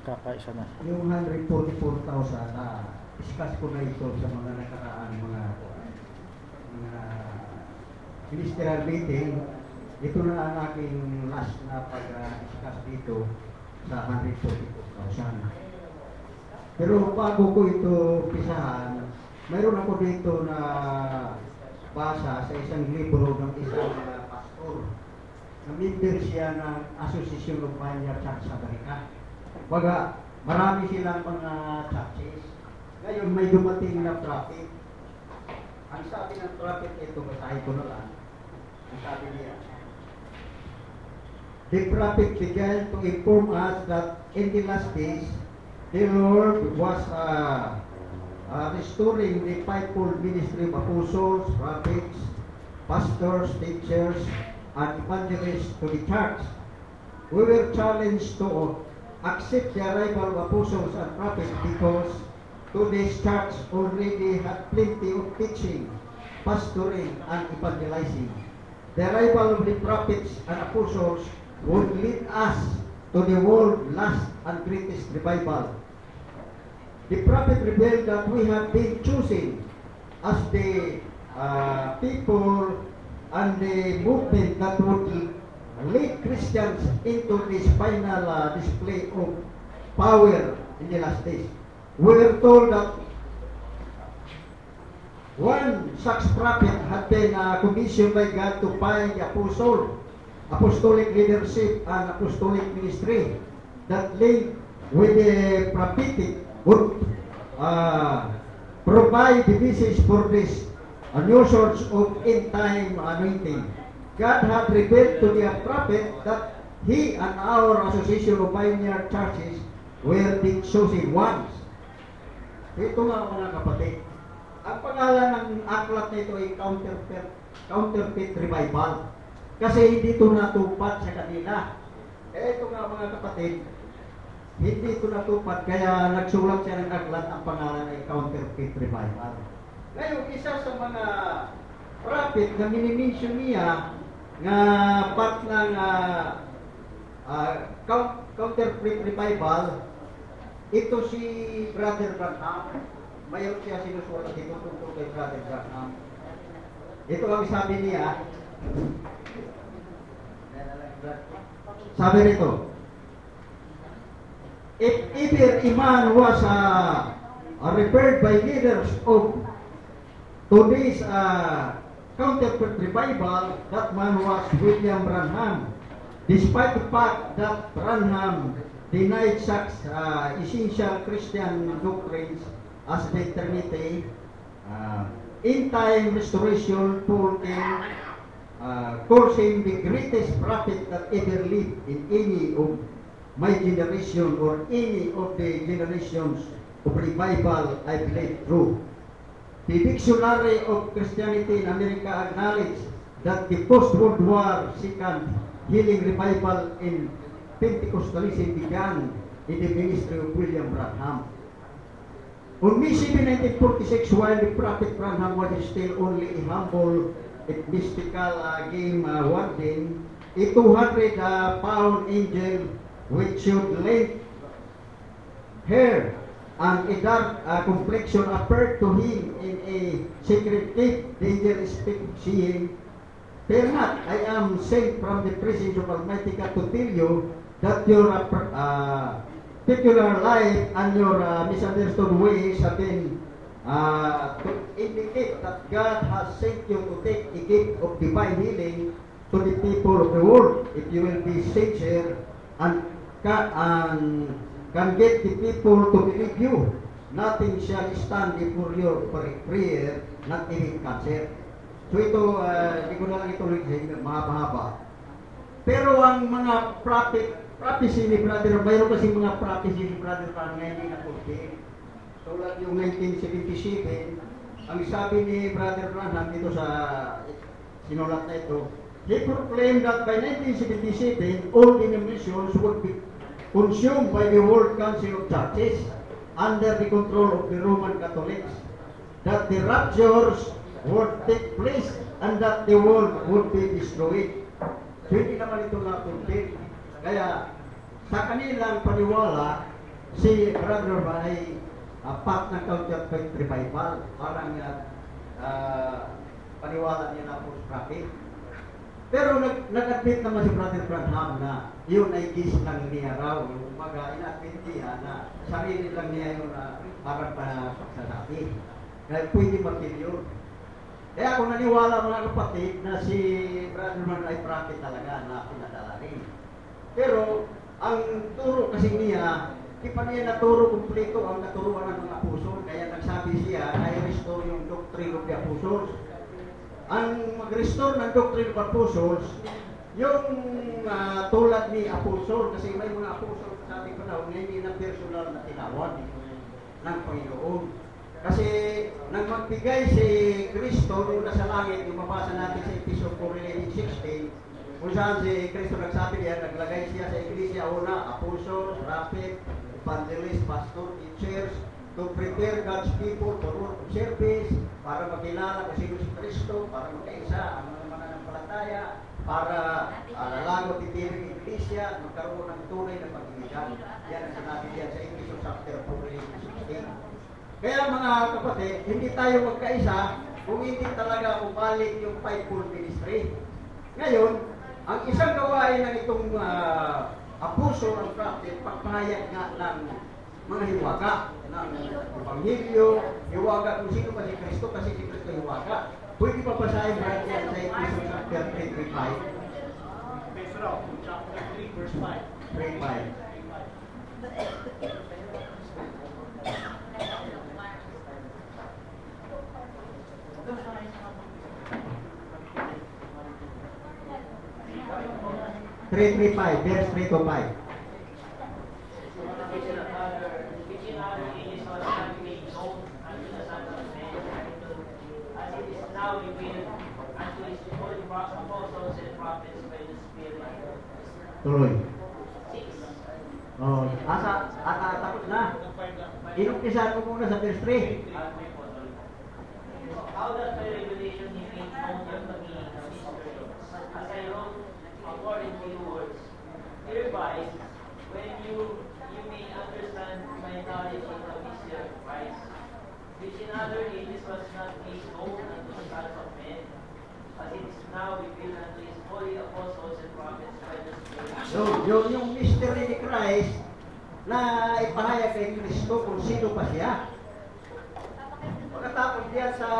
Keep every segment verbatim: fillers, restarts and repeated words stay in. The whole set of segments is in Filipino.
Kakaisa na. Yung one hundred forty-four thousand, ah, discuss ko na ito sa mga nakaraan, mga, mga ministerial meeting. Ito na ang aking last na pag-discuss dito sa one hundred forty-four thousand. Pero bago ko ito pisahan, mayroon ako dito na basa sa isang libro ng isang uh, pastor. Na-member siya ng Association of Pioneer Church sa Amerika. Baga, marami silang mga churches. Ngayon may dumating na prophet. Ang sabi ng prophet ito, basahin ko na lang. Ang sabi niya, the prophet began to inform us that in the last days, the Lord was uh, uh, restoring the fivefold ministry of apostles, prophets, pastors, teachers, and evangelists to the church. We were challenged to accept the arrival of apostles and prophets because today's church already had plenty of teaching, pastoring, and evangelizing. The arrival of the prophets and apostles would lead us to the world's last and greatest revival. The prophet revealed that we have been chosen as the uh, people and the movement that would lead Christians into this final uh, display of power in the last days. We were told that one such prophet had been uh, commissioned by God to find the apostle, apostolic leadership and apostolic ministry that linked with the prophetic would uh, provide the message for this uh, new source of end-time anointing. God had revealed to the prophet that he and our Association of Pioneer Churches were the chosen ones. Ito nga mga kapatid, ang pangalan ng aklat na ito ay counterfeit, counterfeit revival. Kasi hindi ito natupad sa kanila. Eh ito nga mga kapatid, hindi ito natupad, kaya nagsulat siya ng aklat, ang pangalan ay counterfeit revival. Ngayon, isa sa mga prophet na minimension niya nga part ng uh, uh, counterfeit revival, ito si Brother Branham. Mayroon siya sinusulat dito tungkol kay Brother Branham. Ito ang sabi niya. Sabi nito, if ever a man was uh, uh, referred by leaders of today's uh, counterfeit revival, that man was William Branham. Despite the fact that Branham denied such uh, essential Christian doctrines as the Trinity, uh, in-time restoration told him, uh, calls him the greatest prophet that ever lived in any of my generation or any of the generations of revival I believe true. The Dictionary of Christianity in America acknowledged that the post-World War Second healing revival in Pentecostalism began in the ministry of William Branham. On May seventh, nineteen forty-six, while the prophet Branham was still only a humble and mystical uh, game uh, warden, a two hundred pound angel which should length hair and a dark uh, complexion appeared to him in a secret cave, danger speak, saying, "Fear not, I am sent from the presence of Almighty God to tell you that your uh, peculiar life and your uh, misunderstood ways have been uh, to indicate that God has sent you to take a gift of divine healing to the people of the world. If you will be sincere and can, and can get the people to believe you, nothing shall stand before your prayer, not even cancer." So ito, uh, hindi ko na lang ituloy sa mahaba-haba. Pero ang mga prophet, prophecy ni Brother, mayroon kasi mga prophecy ni Brother Branham na hindi na-fulfill. Tulad yung nineteen seventy-seven, ang sabi ni Brother Branham dito sa sinulat na ito, he proclaimed that by nineteen seventy-seven, all denominations would be consumed by the World Council of Churches under the control of the Roman Catholics, that the raptures would take place and that the world would be destroyed. So hindi naman ito na-fulfill. Kaya sa kanilang paniwala, si Brother ba ay uh, part ng counterfeit revival. Parang uh, uh, paniwala niya na post-prophet. Pero nag, nag-admit naman si Brother Branham na yun ay gis lang niya raw. Yung mga in-admit niya na sarili lang niya yun na parang pagsasabi. Kaya pwede maging yun. Kaya ako naniwala mga kapatid na si Brother Branham ay prophet talaga na pinadala rin. Pero ang turo kasi niya, di pa niya naturo kumpleto ang naturuan ng mga apostol. Kaya nagsabi siya, I restore yung doctrine of the apostles. Ang mag-restore ng doctrine of apostles, yung uh, tulad ni apostol, kasi may mga apostol sa ating panahon na hindi na personal na tinawag ng Panginoon. Kasi nang magbigay si Kristo nung nasa langit, yung mabasa natin sa episode four eleven sixteen, kung saan si Kristo nagsabi niya, naglagay siya sa iglesia una, apostles, prophet, evangelist, pastor, teachers, to prepare God's people for work of service, para makilala kung sino si Kristo, para magkaisa ang mga mananampalataya, para uh, lalago titirin ng iglesia, magkaroon ng tunay na pag-ibigan. Yan ang sinabi diyan sa Ephesians chapter four sixteen. Kaya mga kapatid, hindi tayo magkaisa kung hindi talaga umalik yung fivefold ministry. Ngayon, ang isang gawain ng itong uh, apostle ng prophet, pagpahayag nga ng mga hiwaga ng Ebanghelyo, hiwaga kung sino ba si Kristo, kasi si Kristo hiwaga. Pwede pa basahin ba yan sa Ephesians chapter three, verse five? Chapter three, verse five. three, five. three, three, five, verse three to five. Tuloy. Oh, asa, ata tapos na. Inumpisahan ko muna sa verse three. How does my revelation be made known to me in a mystery? As I wrote according to your words, hereby, when you you may understand my knowledge in the mystery of Christ, which in other ages was not made known unto the sons of men, as it is now revealed unto his holy apostles and prophets by the Spirit. So, yung, yung mystery ni Christ na ipahayag kay Kristo kung sino pa siya. Pagkatapos diyan sa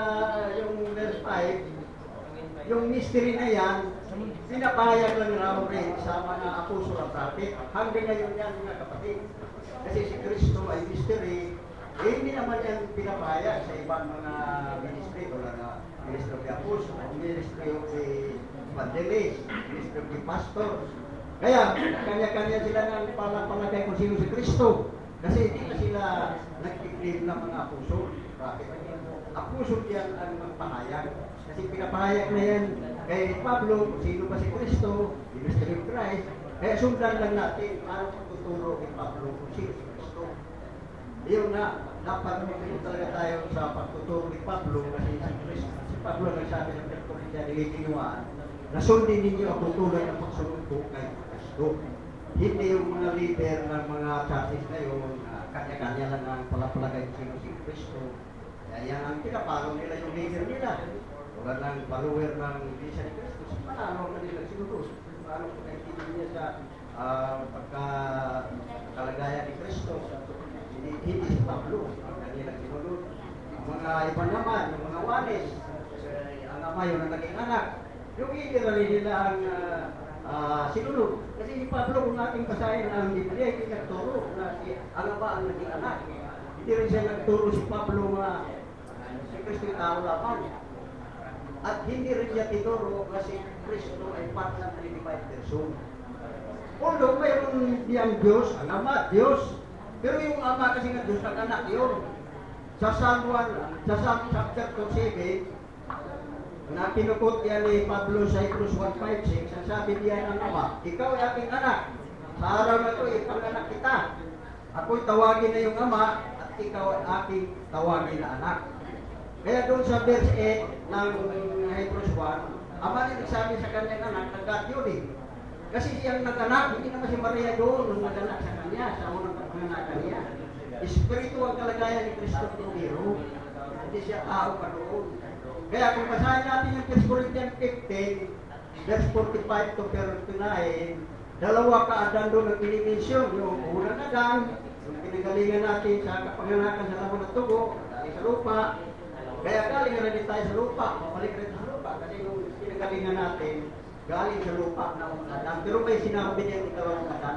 yung verse five, yung mystery na yan, pinapahayag lang raw rin sa mga apostol at prophet. Hanggang ngayon yan mga kapatid. Kasi si Kristo ay mystery, eh, hindi naman yan pinapahayag sa ibang mga ministry, wala na ministry of the apostle, ministry of the evangelist, ministry of the pastor. Kaya, kanya-kanya sila ng palagay kung sino si Kristo. Kasi hindi na sila nag-declare ng mga apostol. Apostol yan ang magpahayag. Kasi pinapahayag na yan kay Pablo kung sino ba si Kristo, ministry of Christ. Kaya sundan lang natin paano pagtuturo kay Pablo kung sino si Kristo. Iyon na, dapat magpili talaga tayo sa pagtuturo ni Pablo kasi si Kristo. Si Pablo nagsabi ng First Corinthians eighteen one, na sundin ninyo ang tutulad ng pagsunod ko kay Kristo. Hindi yung mga leader ng mga churches na yun, uh, kanya-kanya lang ang palapalagay kung sino si Kristo. Kaya yan ang pinapalo nila yung leader nila. Wala ng follower ng Iglesia ni Kristo. Paano na nila sinunod? Paano kung nakikinig niya sa uh, pagkakalagayan ni Kristo? Hindi, hindi si Pablo ang kanilang sinunod. Ang mga iba naman, yung mga walis, ang ama yun ang naging anak. Yung literal nila ang uh, uh, sinunod. Kasi si Pablo, kung ating basahin ang Biblia, hindi nagturo na si, ang ama ang naging anak. Hindi rin siya nagturo si Pablo na si Kristo yung tao lamang. At hindi rin niya tinuro na si Kristo ay part ng Trinity person. Although mayroon diyang Diyos, ang ama, Diyos. Pero yung ama kasi nga Diyos, ang anak yun. Sa Psalm one, sa Psalm chapter seven, na pinukot yan ni Pablo sa Hebrews one five six, ang sabi niya ng ama, ikaw ay aking anak. Sa araw na ito, ipang-anak kita. Ako'y tawagin na yung ama, at ikaw ay aking tawagin na anak. Kaya doon sa verse eight ng Hebrews one, ama din nagsabi sa kanyang anak, nag-God yun eh. Kasi siyang nag-anak, hindi naman si Maria doon nung nag-anak sa kanya, sa unang pagpanganak Espiritu ang kalagayan ni Kristo Pumiro. Hindi siya tao pa noon. Kaya kung basahin natin yung First Corinthians fifteen, verse forty-five to thirty-nine, dalawa ka-Adan doon ang pinimensyon. Yung unang Adan, yung pinagalingan natin sa kapanganakan sa laman ng tugo, galing sa lupa. Kaya galing na rin tayo sa lupa, mabalik rin sa lupa. Kasi yung pinagalingan natin, galing sa lupa na unang Adan. Pero may sinabi niya yung ikalawang Adan.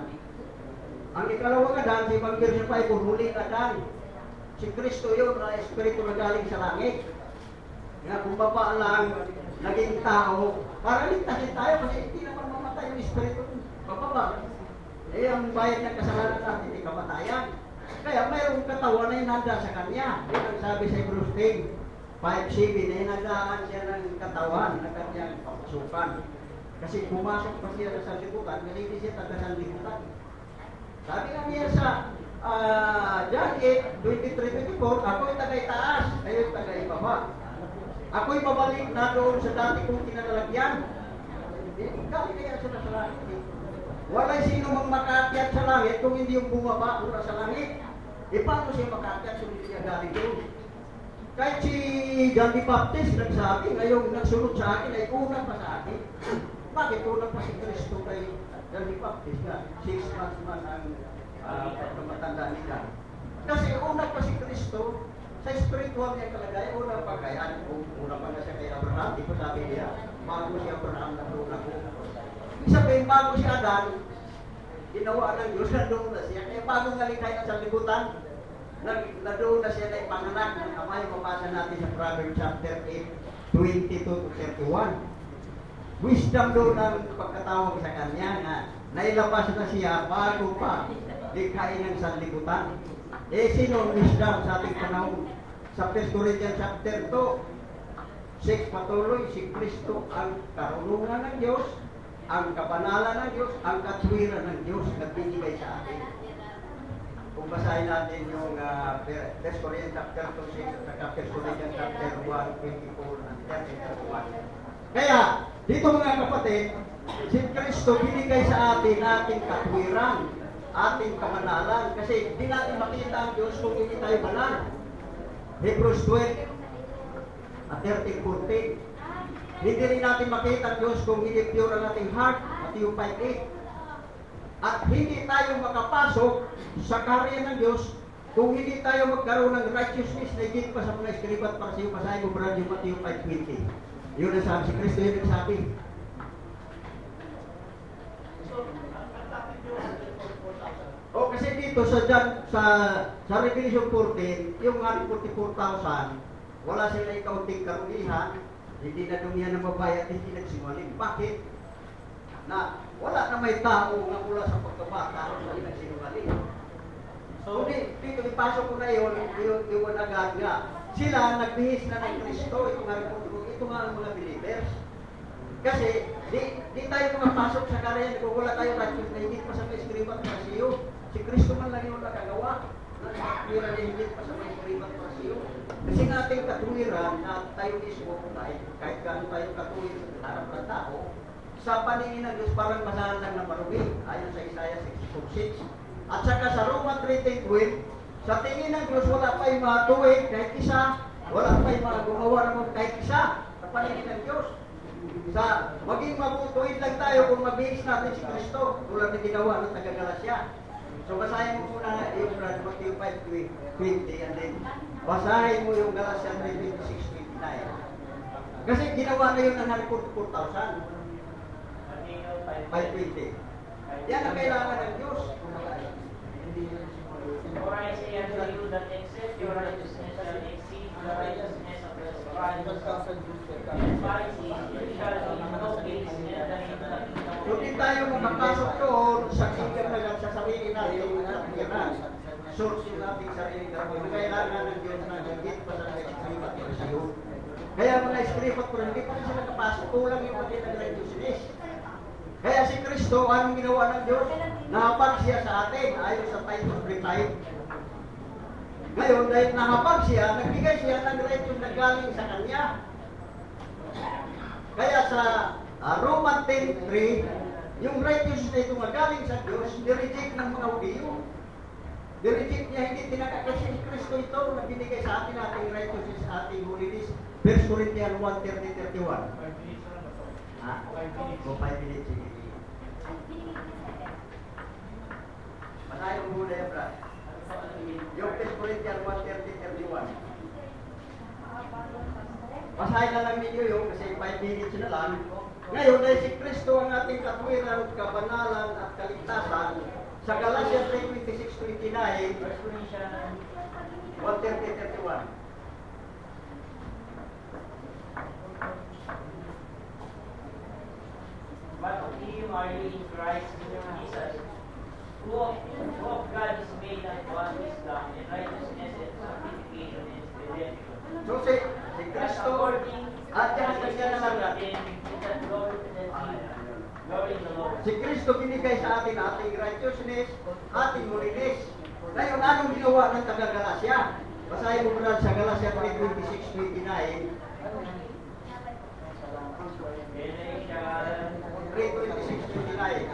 Ang ikalawang Adan, si Evangelio five, kung huling Adan, si Kristo yun na Espiritu na galing sa langit. Kaya kung baba lang, naging tao, para ligtasin tayo kasi hindi naman mamatay yung Espiritu. Bababa. Eh, ang bayad ng kasalanan natin, hindi kamatayan. Kaya mayroong katawan na inanda sa kanya. Yan ang sabi sa Hebrews ten, five seven, na inandaan siya ng katawan na kanyang papasukan. Kasi pumasok pa siya sa sanlibutan, hindi siya taga sanlibutan. Sabi nga niya sa uh, John eight, twenty-three twenty-four, ako'y tagay-taas, kayo'y tagay-baba. Ako'y babalik na doon sa dati kong kinalagyan. Galing kaya sila sa langit. Walay sino mang makaakyat sa langit kung hindi yung bumaba mula sa langit. E paano siya makaakyat kung hindi siya galing doon? Kahit si John the Baptist nagsabi, ngayong nagsunod sa akin ay unang pa sa akin. Bakit unang pa si Kristo kay John the Baptist na? Six months man ang uh, matanda nila. Kasi unang pa si Kristo, sa spiritual niya kalagayan, unang pa kaya, unang pa na siya kay Abraham, di ko sabi niya, bago si Abraham na doon ako. Ibig sabihin, bago si Adan, ginawa ng Diyos, na doon na siya. Kaya bago ngalikay sa libutan, na, na doon na siya na ipanganak. Kamay, mapasa natin sa Proverbs chapter eight, twenty-two to thirty-one. Wisdom doon ang pagkatawag sa kanya na nailabas na siya bago pa likhain ng sanlibutan. Eh, sino ang wisdom sa ating panahon? Sa First Corinthians chapter two, six, patuloy, si Kristo ang karunungan ng Diyos, ang kabanalan ng Diyos, ang katwiran ng Diyos na binigay sa atin. Kung basahin natin yung uh, First Corinthians chapter two, six, at First Corinthians chapter one, twenty-four, and thirty-one. Kaya, dito mga kapatid, si Kristo binigay sa atin ating katwiran, ating kamanalan, kasi di natin makita ang Diyos kung hindi tayo banal. Hebrews twelve at thirteen fourteen. Hindi rin natin makita ang Diyos kung hindi pure ang ating heart, Matthew five eight. At hindi tayo makapasok sa karya ng Diyos kung hindi tayo magkaroon ng righteousness na higit pa sa mga eskriba at parasiyo. Pasahin mo brad yung Matthew five twenty. Yun ang sabi si Kristo, yun ang sabi. O kasi dito sa John, sa sa Revelation fourteen, yung forty-four thousand, wala sila ikaunting karugihan, hindi na dumihan ng babae at hindi nagsinungaling. Bakit? Na wala na may tao na mula sa pagkabata na hindi nagsinungaling. So di, dito ipasok ko na yun, yun, yun agad nga. Sila nagbihis na ng Kristo, ito nga, ito nga ang mga believers. Kasi di, di tayo makapasok sa karyan kung wala tayo righteous na higit pa sa mga eskriba at parasiyo. Si Kristo man lang yung nakagawa. Nakakira na higit pa sa mga eskriba at parasiyo. Kasi nga ating katuwiran na tayo mismo kahit, kahit gaano tayo katuwir sa harap ng tao, sa paningin ng Diyos parang masahan lang na marumi. Ayon sa Isaiah sixty-two six. At saka sa Roma three twelve, sa tingin ng Diyos wala pa yung mga tuwid kahit isa, wala pa yung mga gumawa naman kahit isa. Sa paningin ng Diyos. Sa maging mabutuin lang tayo kung mabihis natin si Kristo tulad ng ginawa ng taga-Galasya. So basahin mo muna yung Matthew five twenty and then basahin mo yung Galasya three twenty-six to twenty-nine. Kasi ginawa na yun ng forty-four thousand. five twenty. Yan ang kailangan ng Diyos. For I say unto you that except your righteousness shall exceed the righteousness of the Pharisees, you shall in no case enter into the kingdom. Kung di tayo makapasok doon sa kingdom na lang sa sarili natin, yung natira, source yung ating sarili natin, kailangan ng Diyos na higit pa sa eskriba at parasiyo. Kaya mga eskriba at parasiyo, hindi pa rin sila nakapasok, kulang yung pati ng righteousness. Kaya si Kristo, anong ginawa ng Diyos? Nahapag siya sa atin, ayon sa Titus three five. Ngayon, dahil nahapag siya, nagbigay siya ng righteous na galing sa Kanya. Kaya sa uh, Roman ten three, yung righteous na ito na galing sa Diyos, nireject ng mga Hudiyo. Direject niya, hindi tinanggap kasi si Kristo ito na binigay sa atin ating righteousness, ating holiness. First Corinthians one thirty thirty-one. Ha? O five minutes. Sige. Manahin mo muna yan, brad. Yung First Corinthians one thirty thirty-one. Basahin na lang ninyo yung kasi five minutes na lang. Ngayon, dahil si Kristo ang ating katwiran, kabanalan at kaligtasan, sa Galatians three twenty-six to twenty-nine, one thirty thirty-one. But of him are you in Christ Jesus, who of, who of God is made unto us wisdom and righteousness and sanctification and redemption. So si, si Kristo, at yan ang kanya naman natin. Si Kristo binigay sa atin ating righteousness, ating holiness. Ngayon, anong ginawa ng taga-Galacia? Basahin mo muna sa Galacia three twenty-six to twenty-nine. three twenty-six to twenty-nine.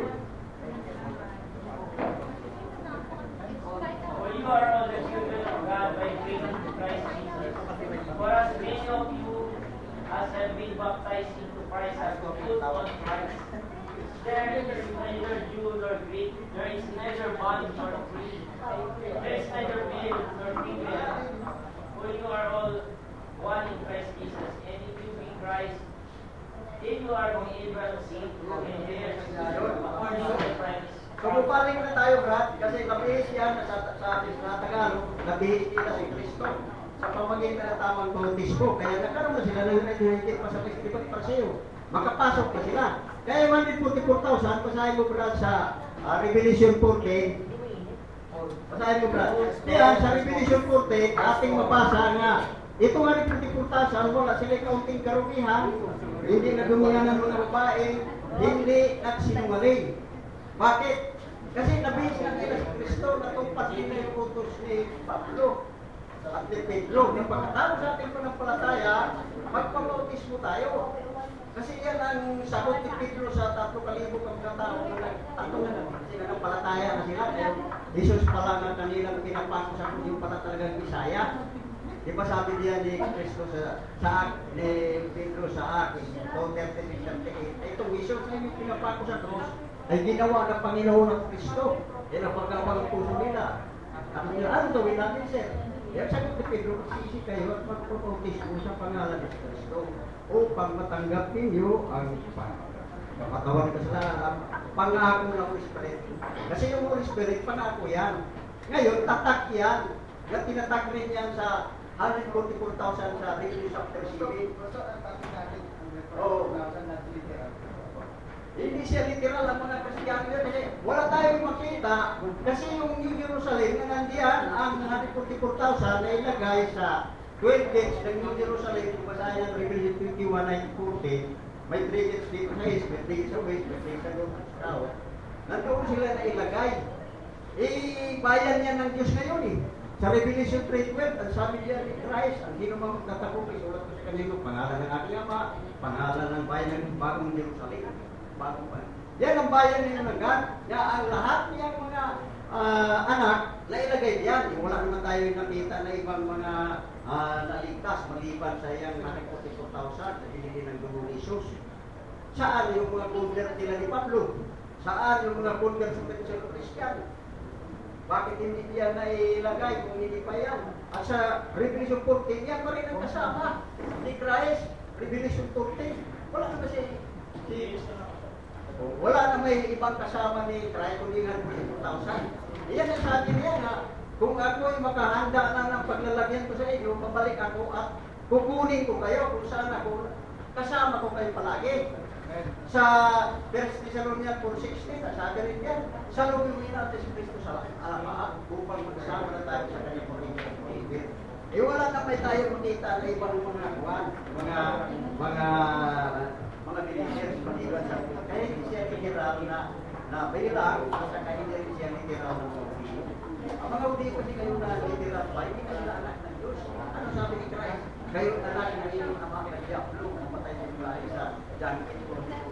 For you are all the children of God by faith in Christ Jesus. For as many of you as have been baptized into Christ have put on Christ. There is neither Jew nor Greek, there is neither bond nor free, there is neither male nor female, for you are all one in Christ Jesus. And if you be Christ, if you are from Abraham's seed, and heirs according to the promise. So, bupaling na tayo, Brad, kasi nabihis yan sa, sa atin na Tagalog, nabihis nila si Kristo sa pamagitan ng tamang bautismo. Kaya nagkaroon na sila ng resurrected pa sa festival Parseo. Makapasok pa sila. Kaya one hundred forty-four thousand, pasahin mo, Brad, sa uh, Revelation fourteen. Pasahin mo, Brad. Diyan, sa Revelation fourteen, ating mabasa nga, ito one hundred forty-four thousand, wala sila kaunting karumihan, hindi nadumihan ng mga babae, hindi nagsinungaling. Bakit? Kasi nabihis na nila si Kristo na tungpat nila yung utos ni Pablo at ni Pedro. Nang pagkatapos sa ating panampalataya, magpapautismo tayo. Kasi yan ang sagot ni Pedro sa tatlo kalibo kang katao na tatlo na kasi nanampalataya na sila. Kaya Jesus pala ang kanilang pinapako sa kung yung pala talagang Bisaya. Di ba sabi niya ni Kristo sa, sa ni Pedro sa akin, two thirty-six thirty-eight, itong Jesus na yung pinapako sa krus, ay ginawa ng Panginoon ng Kristo. Yan ang pagkawang ng puso nila. At nila, ano gawin natin, sir? Yan sagot ni Pedro, magsisi kayo at magpapautismo sa pangalan ni Kristo upang matanggap ninyo ang kapatawan kasalanan, pangako ng Holy Spirit. Kasi yung Holy Spirit, pangako yan. Ngayon, tatak yan. Na tinatak rin yan sa one hundred forty-four thousand sa Revelation chapter seven. Oh. Hindi siya literal ang mga Kristiyano yun kasi wala tayong makita kasi yung New Jerusalem na nandiyan ang one hundred forty-four thousand na ilagay sa twelve gates ng New Jerusalem. Kung basahin ang Revelation twenty-one nine fourteen, may three gates dito sa east, may three gates sa west, may three gates sa north, sa south. Nandoon sila na ilagay. Eh, bayan yan ng Diyos ngayon eh. Sa Revelation three twelve, ang sabi niya ni Christ, ang sino mang magtatakong, isulat ko sa kanino, pangalan ng aking ama, pangalan ng bayan ng bagong Jerusalem. Bagong bayan. Yan ang bayan ni Nanagan. Ya, ang lahat niyang mga uh, anak, nailagay diyan. Wala naman tayo nakita na ibang mga uh, naligtas, maliban sa iyang one hundred forty-four thousand na binili ng dugo ni Jesus. Saan yung mga convert nila ni Pablo? Saan yung mga convert sa Kristiyano? Bakit hindi yan nailagay kung hindi pa yan? At sa Revelation fourteen, yan pa rin ang kasama ni Christ. Revelation fourteen. Wala na kasi si, wala na may ibang kasama ni Christ kundi one hundred forty-four thousand. Iyan ang sabi niya na kung ako'y makahanda na ng paglalagyan ko sa inyo, pabalik ako at kukunin ko kayo kung saan ako, kasama ko kayo palagi. Sa First Thessalonians four sixteen, sabi rin yan, salubungin natin si Kristo sa alamaan upang magsama na tayo sa kanyang pagiging. Eh wala na may tayo makita na ibang mga kuwan, mga mga mga believers maliban sa kaya hindi siya literal na na bilang at saka hindi rin siya literal ng Udeo. Ang mga Udeo hindi kayo na literal pa, hindi kayo na anak ng Diyos. Ano sabi ni Christ? Kayo anak ng inyong ama ng Diablo na patay sa mga isa John eight forty-four.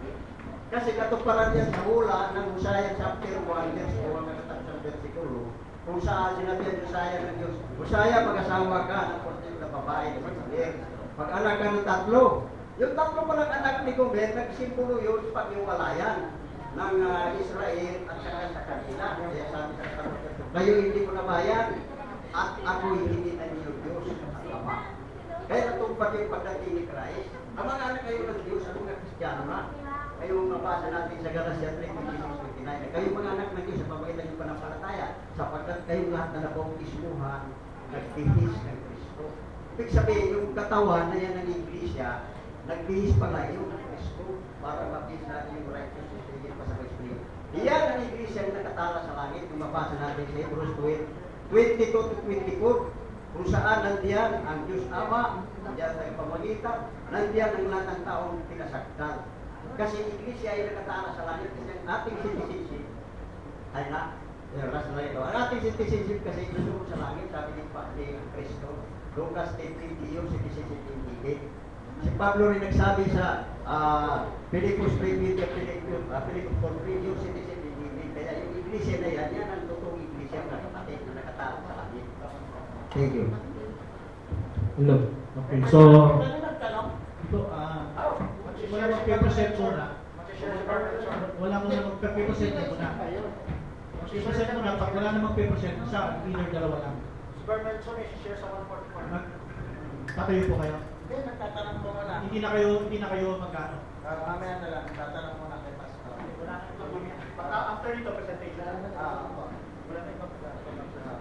Kasi katuparan yan sa hula ng Hosea chapter one verse four hanggang sa versikulo kung saan sinabi ang Hosea ng Diyos, Hosea, mag-asawa ka ng portib na babae na si Gomer. Pag-anak ka ng tatlo. Yung tatlo palang anak ni Gomer, nagsimbolo yun sa pag-iwalayan ng uh, Israel at saka sa kanila. Kaya sabi sa Panginoon, kayo hindi ko nabayan at ako hindi na niyo Diyos at Ama. Kaya natupad yung pagdating ni Christ. Ang mga anak kayo ng Diyos, ang mga Kristiyano na. Kayo mabasa natin sa Galatia three twenty-six twenty-nine. Kayo mga anak ng Diyos sa pamamagitan ng pananampalataya, sapagkat kayong lahat na nabautismuhan, nagbihis ng Kristo. Ibig sabihin, yung katawan na yan ng Iglesia, nagbihis pala yung Kristo para mabihis natin yung righteousness na higit pa sa Kristo. Iyan ang Iglesia na nakatala sa langit. Kung mabasa natin sa Hebrews twelve twenty-two to twenty-four, kung saan nandiyan ang Diyos Ama, nandiyan sa pamagitan, nandiyan ang lahat ng taong pinasaktan. Kasi Iglesia ay nakatala sa langit kasi ang ating citizenship ay na, yung last na ito, ang ating citizenship kasi ito sa langit, sabi ni Panginoon Kristo, Lucas ten twenty, yung citizenship hindi. Si Pablo rin nagsabi sa uh, Philippus three media, Philippus four three, yung citizenship hindi. Kaya yung Iglesia na yan, yan ang totoong Iglesia na kapatid na nakatala sa langit. Thank you. Hello. Okay, so, ito, ah, wala mag-represent muna. Wala mo na mag-represent muna. Mag-represent muna, pag wala na mag-represent, isa, either dalawa lang. Superman, so may share sa one forty-four. Mag- Tatayo po kayo. Hindi, nagtatanong ko muna. Hindi na kayo, hindi na kayo magkano. Ah, mamaya na lang, nagtatanong muna kay Pastor. Wala na ito mamaya. Baka after dito, presentation. Ah, opo. Wala na ito presentation.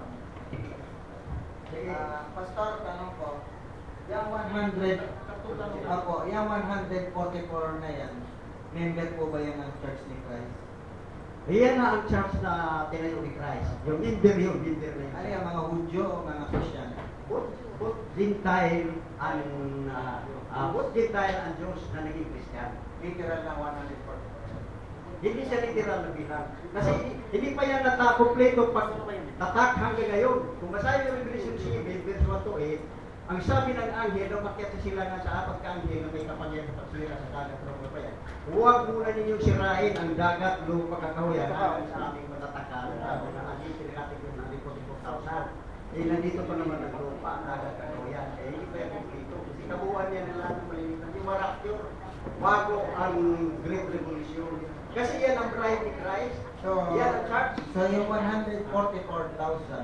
Ah, Pastor, tanong ko, yung one hundred, opo, yung one forty-four na yan, member po ba yan ng Church ni Christ? Iyan na ang church na tinayo ni Christ. Yung member yun, member na yun. Ano yung mga Hudyo o mga Christian? Both, both Gentile and uh, uh, both Gentile and Jews na naging Christian. Literal na one forty-four. Hindi siya literal na bilang. Kasi hindi pa yan natakompleto pag tatak hanggang ngayon. Kung basahin yung Revelation seven, verse one to eight, ang sabi ng anghel, nung makyat sa silangan sa apat ka anghel na may kapangyarihan sa pagsira sa dagat ng mga bayan, huwag muna ninyong sirain ang dagat, lupa, kakahuyan, hanggang sa aming matatakan. Sabi na aging pinakating yung nandito forty-four thousand. Eh, nandito pa naman ang lupa, ang dagat, kakahuyan. Eh, hindi pa yan kumplito. Kasi kabuuan niya ng lahat ng malilitan. Yung marapture, bago ang Great Revolution. Kasi yan ang bride ni Christ. So, yan ang church. so yung one forty-four thousand,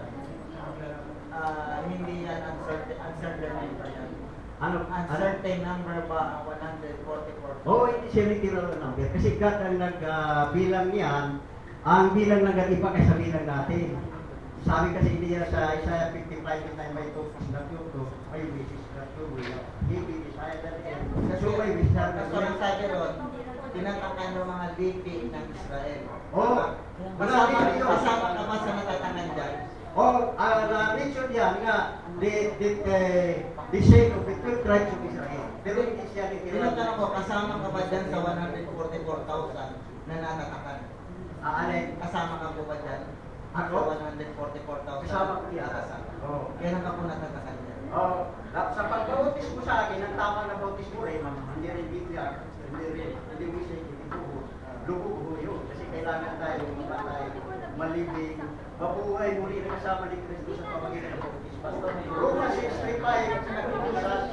ah hindi yan uncertain, uncertain number yan. Ano? Uncertain number ba ang one forty-four thousand? Oo, oh, hindi siya literal na number. Kasi God ang nagbilang uh, niyan, ang bilang ng iba kaysa bilang natin. Sabi kasi niya sa Isaiah fifty-five, nine by two, is not you, two, five is not you, he will Isaiah that end. Kasi So, five is not Pastor, ang sabi ron, tinatakan ng mga lipi ng Israel. Oo. Kasama, Wala dito. kasama ka ba sa natatangan dyan? Oh, uh, na-mention yan nga, the, the, the, the sake of the twelve tribes of Israel. Pero hindi siya literal. Tinatanong ko, kasama ka ba dyan sa one forty-four thousand na natatakan? Ah, alin? Kasama ka po ba dyan? Ako? Sa one forty-four thousand? Kasama ko yan. Kasama. Oo. Kailan ka po natatakan dyan? Oh, sa pagbautis mo sa akin, ang tama na bautis mo rin, hindi rin bibigyan, hindi rin, hindi mo siya itubos. Lubog ho yun, kasi kailangan tayo matay, malibig, mabuhay muli na kasama ni Kristo sa pamagitan ng bautis. Romans six thirty-five, Colosas,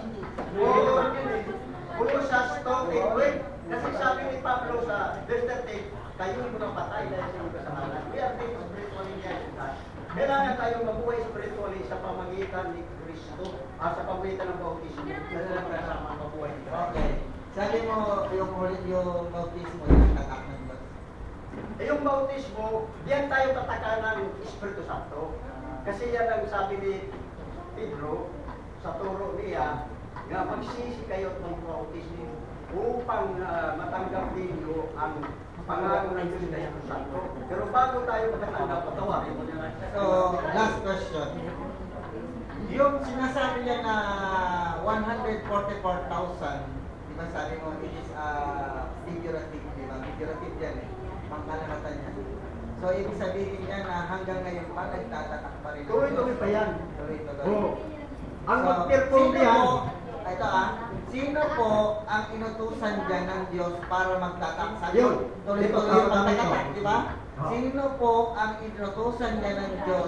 Colosas two eight, kasi sabi ni Pablo sa verse thirteen, kayo mo nang patay dahil sa iyong kasalanan. We are being spiritually dead in God. Kailangan tayong mabuhay spiritually sa pamagitan ni Kristo, at sa pamagitan ng bautismo. Kailangan kasama ang mabuhay ni Kristo. Okay. Sabi mo, yung, yung bautismo, yung tatak ng Diyos. Eh, yung bautismo, diyan tayo tataka ng Espiritu Santo. Kasi yan ang sabi ni Pedro sa turo niya, nga magsisi kayo at mag-bautismo upang uh, matanggap ninyo ang pangako ng Diyos na Espiritu Santo. Pero bago tayo makatanggap, patawarin mo nila. So, last question. Yung sinasabi niya na one forty-four thousand, di ba sabi mo, it is uh, figurative, di ba? Figurative yan eh. Pangkalamatan niya. So, ibig sabihin niya na hanggang ngayon pa, nagtatatak pa rin. Tuloy-tuloy pa yan. Tuloy-tuloy. Oo. Ang So, mag-perform sino yan, po, ito ah, sino po ang inutusan dyan ng Diyos para magtatak sa Yun. tuloy-tuloy Ito, yung tama, tama pagtatatak, ito. di ba? Oo. Sino po ang inutusan dyan ng Diyos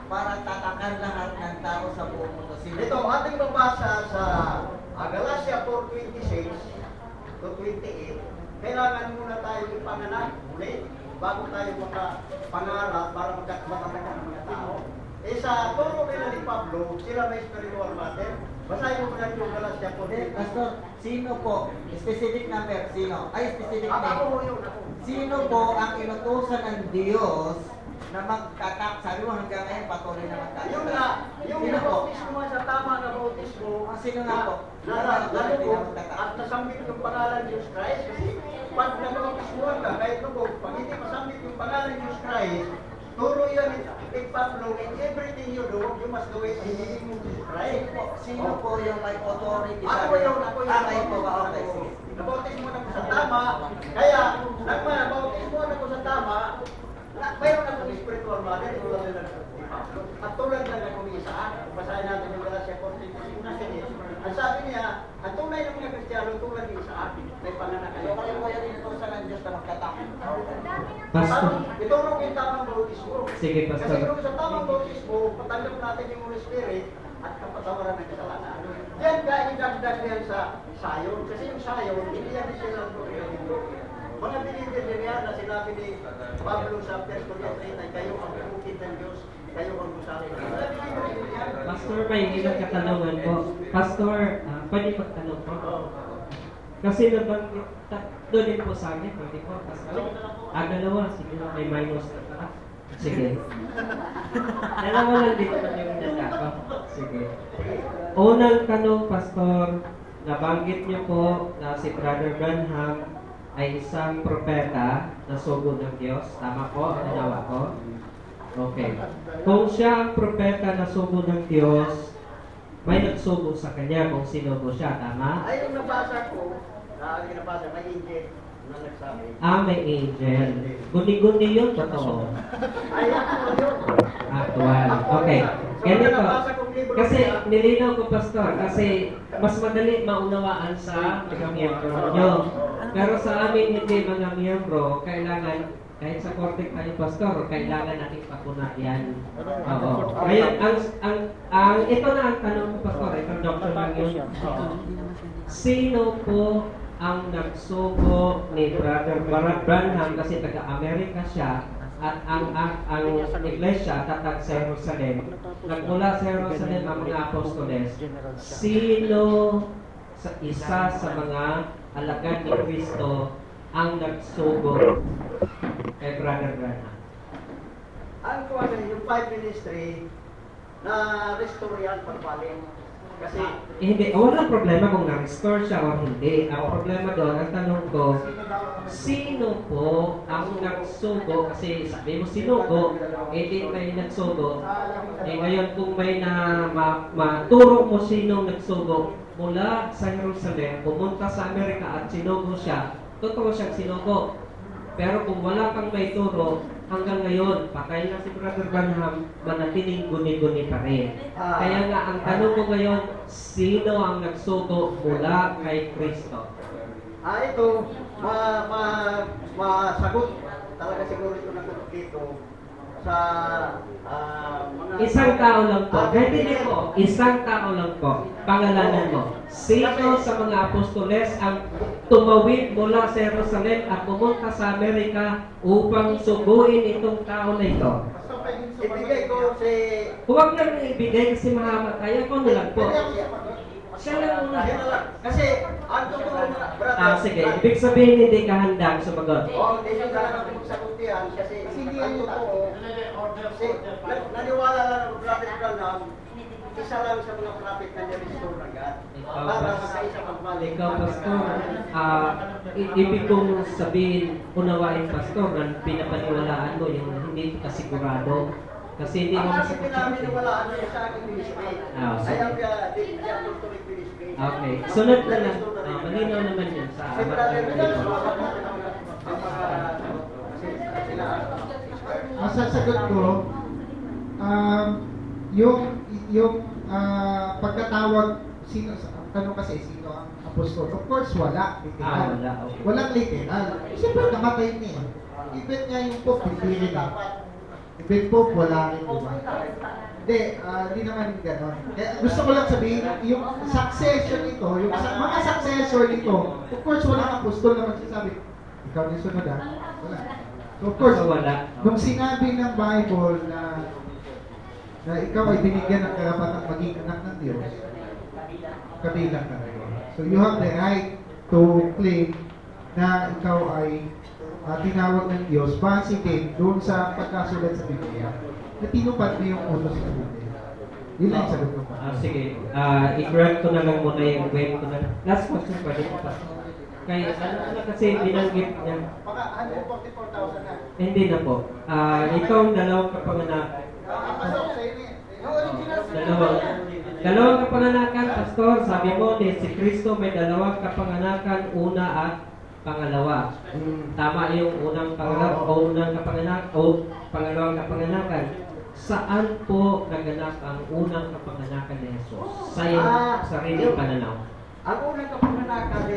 para tatakan lahat ng tao sa buong mundo. Sino? Ito, ating mabasa sa uh, Galatia four twenty-six to twenty-eight. Kailangan muna tayo ipanganak muli bago tayo makapangarap para magkakatakan ng mga tao. Eh sa turo nila ni Pablo, sila may spiritual mother. Basahin mo muna yung Galatia four twenty-six. Pastor, sino po? Specific number, sino? Ay, specific Ako, ako name. yun, ako. Sino po ang inutusan ng Diyos na magtatak? Sabi mo hanggang ngayon patuloy na magtatak. Yung nga, yung Sino po? bautismo sa tama na bautismo, Ah, sino nga po? Na, na, na, na, at nasambit yung pangalan ng Jesus Christ, kasi pag nabautismuhan ka, kahit lubog, pag hindi masambit yung pangalan ng Jesus Christ, turo yan ni Big Pablo, in everything you do, you must do it in the name of Jesus Christ. Sino po yung may authority? Ako yun, ako yun. Ah, kayo po ba? Okay, sige. Nabautismo na ko sa tama, kaya, nagma-bautismo na ko sa tama, na, mayroon akong spiritual mother, tulad nila ni Pablo. At tulad na ako ni Isaac, basahin natin yung Galatia four twenty-six na sinis. Ang sabi niya, ang tunay ng mga Kristiyano tulad ni Isaac, may panganak So, kayo. kayo po yung inutusan ng Diyos na magtatak. Pastor. Ituro yung tamang bautismo. Sige, Pastor. Kasi kung sa tamang bautismo, patanggap natin yung Holy Spirit at kapatawaran ng kasalanan. Yan ka, idagdag yan sa sayon. Kasi yung sayon, hindi yan sila dito. Mga binibir din yan na sinabi ni Pablo sa First Corinthians ay kayo ang bukid ng Diyos, kayo ang gusali. Mga binibir din yan. Pastor, may ilang katanungan po. Pastor, ah, pwede magtanong po? Kasi nabanggit, tatlo din po sa amin, pwede po, Pastor. Ah, dalawa, siguro may minus na pala. Sige. Dalawa lang dito pa yung data ko. Sige. Unang tanong, Pastor, nabanggit niyo po na si Brother Branham ay isang propeta na sugo ng Diyos. Tama po, ang nawa ko? Okay. Kung siya ang propeta na sugo ng Diyos, may nagsugo sa kanya kung sinugo siya, tama? Ay, yung nabasa ko, na ang nabasa, may angel na nagsabi. Ah, may angel. Guni-guni yun, totoo. Ay, ako yun. Actual. Okay. Ganito. Kasi nilinaw ko, Pastor, kasi mas madali maunawaan sa mga miyembro nyo. Pero sa amin hindi mga miyembro, kailangan, kahit sa korte tayo, Pastor, kailangan natin pakunayan. Oo. Ngayon, ang, ang, ang, ito na ang tanong ko, Pastor, itong doctor lang yun. Sino po ang nagsugo ni Brother Branham kasi taga-Amerika siya at ang ang, ang iglesia tatag sa Jerusalem. Nagmula sa Jerusalem ang mga apostoles. Sino sa isa sa mga alagad ni Kristo ang nagsugo kay Brother Branham? Ang kuha yung five ministry na restore yan pagpaling. Kasi, Eh, hindi, walang problema kung na-restore siya o hindi. Ang problema doon, ang tanong ko, sino po ang nagsugo? Kasi sabi mo sinugo, eh di may nagsugo. Eh ngayon kung may na ma, maturo mo sinong nagsugo mula sa Jerusalem, pumunta sa Amerika at sinugo siya, totoo siyang sinugo. Pero kung wala kang may turo, hanggang ngayon, patay na si Brother Branham, manatiling guni-guni pa rin. Kaya nga, ang tanong ko ngayon, sino ang nagsugo mula kay Kristo? ah, ito, ma, ma, masagot talaga siguro ito na dito sa ah, mga... Isang tao lang po. Pwede din po. Isang tao lang po. Pangalanan mo. Sino sa mga apostoles ang tumawid mula sa Jerusalem at pumunta sa Amerika upang suguin itong tao na ito? Ibigay ko si... Huwag na rin ibigay kasi mahamatay. Ako na lang po. Siya lang muna. Siya na lang. Kasi, ang totoo na, brother... Ah, sige. Ibig sabihin hindi ka handang sumagot. Oo, hindi siya talaga magsagot yan kasi hindi yan totoo. Kasi na- naniwala lang ng Prophet Branham, isa lang sa mga prophet na nirestore na God. Ikaw, Para Pastor. sa isa magbalik. Ikaw, Pastor, ah, i- ibig kong sabihin, unawain, Pastor, na pinapaniwalaan mo yung hindi ka sigurado. Kasi hindi Ang mo aking masagot. pinaminiwalaan niya sa aking ministry. Ah, sige. I am the, the, the apostolic ministry. Okay. Sunod na lang. Ah, malinaw naman yun sa Si Brother amat Vidal, ng sumagot natin ang ang mga... Kasi sila... Ang sasagot ko, um, yung, yung ah, pagkatawag, sino, ang tanong kasi, sino ang apostol? Of course, wala. Ah, Literal. wala. Okay. Walang literal. Siyempre, namatay niya. Even nga yung Pope, hindi rin. eh. Even Pope, wala rin. Diba? Hindi, ah, hindi naman gano'n. Kaya gusto ko lang sabihin, yung succession nito, yung sa- mga successor nito, of course, walang apostol na magsasabi, ikaw din sunod ah. Wala. So of course, So, wala. nung sinabi ng Bible na na ikaw ay binigyan ng karapatang maging anak ng Diyos, kabilang ka rin. So you have the right to claim na ikaw ay uh, tinawag ng Diyos base din doon sa pagkasulat sa Biblia na tinupad mo yung utos sa Biblia. Yun lang yung sagot ko pa. Ah, sige, Ah, i-correct ko na lang muna yung web ko na. Last question pa rin pa. Kaya ano na kasi binanggit niya. Baka one hundred forty-four thousand na. Hindi na po. Ah, itong dalawang kapanganak. Ah, pasok sa inyo. Yung original sin- Dalawang, dalawang kapanganakan, Pastor, sabi mo ni si Kristo may dalawang kapanganakan, una at pangalawa. Tama yung unang pangalawa, o unang kapanganak, o pangalawang kapanganakan. Saan po naganap ang unang kapanganakan ni Jesus? Sa iyong Ah, sariling yung- pananaw. Ang unang kapanganakan ni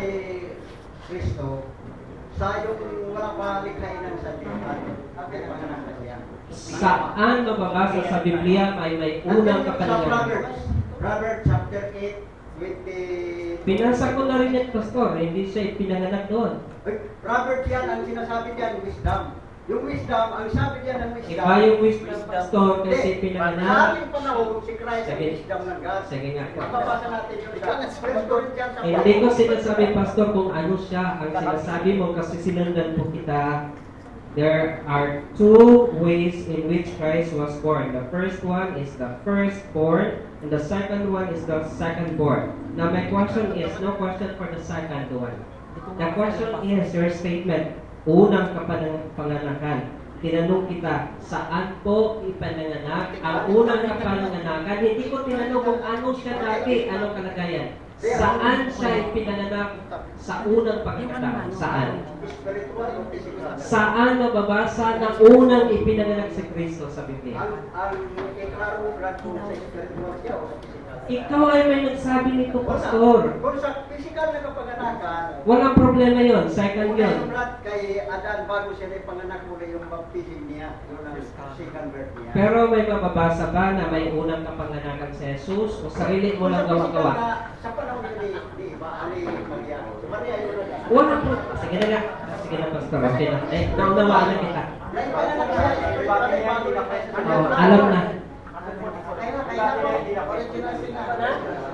Kristo, sa yung walang palikhain ng sanlibutan, ang pinapanganakan niya. Saan mababasa sa Biblia may may unang Sa kapanganakan? Proverbs, Proverbs chapter eight, twenty... Pinasa ko na rin yan, Pastor. Hindi siya ipinanganak doon. Ay, Proverbs yan, ang sinasabi diyan, wisdom. Yung wisdom, ang sabi diyan ng wisdom... Iba yung wisdom, Pastor, kasi Sa pinanganak. ating panahon, si Christ ang Sige. wisdom ng God. Sige nga. Mababasa natin yung First Corinthians chapter Hindi ko sinasabi, Pastor, kung ano siya. Ang sinasabi mo, kasi sinundan po kita. There are two ways in which Christ was born. The first one is the firstborn, and the second one is the secondborn. Now, my question is, no question for the second one. The question is your statement, unang kapanganakan. Tinanong kita, saan po ipananganak ang unang kapanganakan? Hindi ko tinanong kung ano siya dati, anong kalagayan. Saan siya ipinanganak sa unang pagkakataon? Saan? spiritual o physical. Saan mababasa na unang ipinanganak si Kristo sa Biblia? Ang ang iklaro mo brad kung sa spiritual siya o sa physical. Ikaw ay may nagsabi nito, Pastor. Kung sa physical na kapanganakan, Walang problema yon. Second kung yon. yung brad kay Adan bago siya na ipanganak mula yung baptism niya, yun ang second birth niya. Pero may mababasa ba na may unang kapanganakan si Jesus o sarili mo lang Kung sa physical gawa-gawa? na- Sa panahon ni ni Iba, ni Maria. Si Maria yun ang Walang problema. Sige na nga. Sige na, Pastor. Okay na. Eh, naunawaan na kita. naipanganak siya, bago bago na Christ. Oh, alam na. Kaya na, kaya na, original sin na.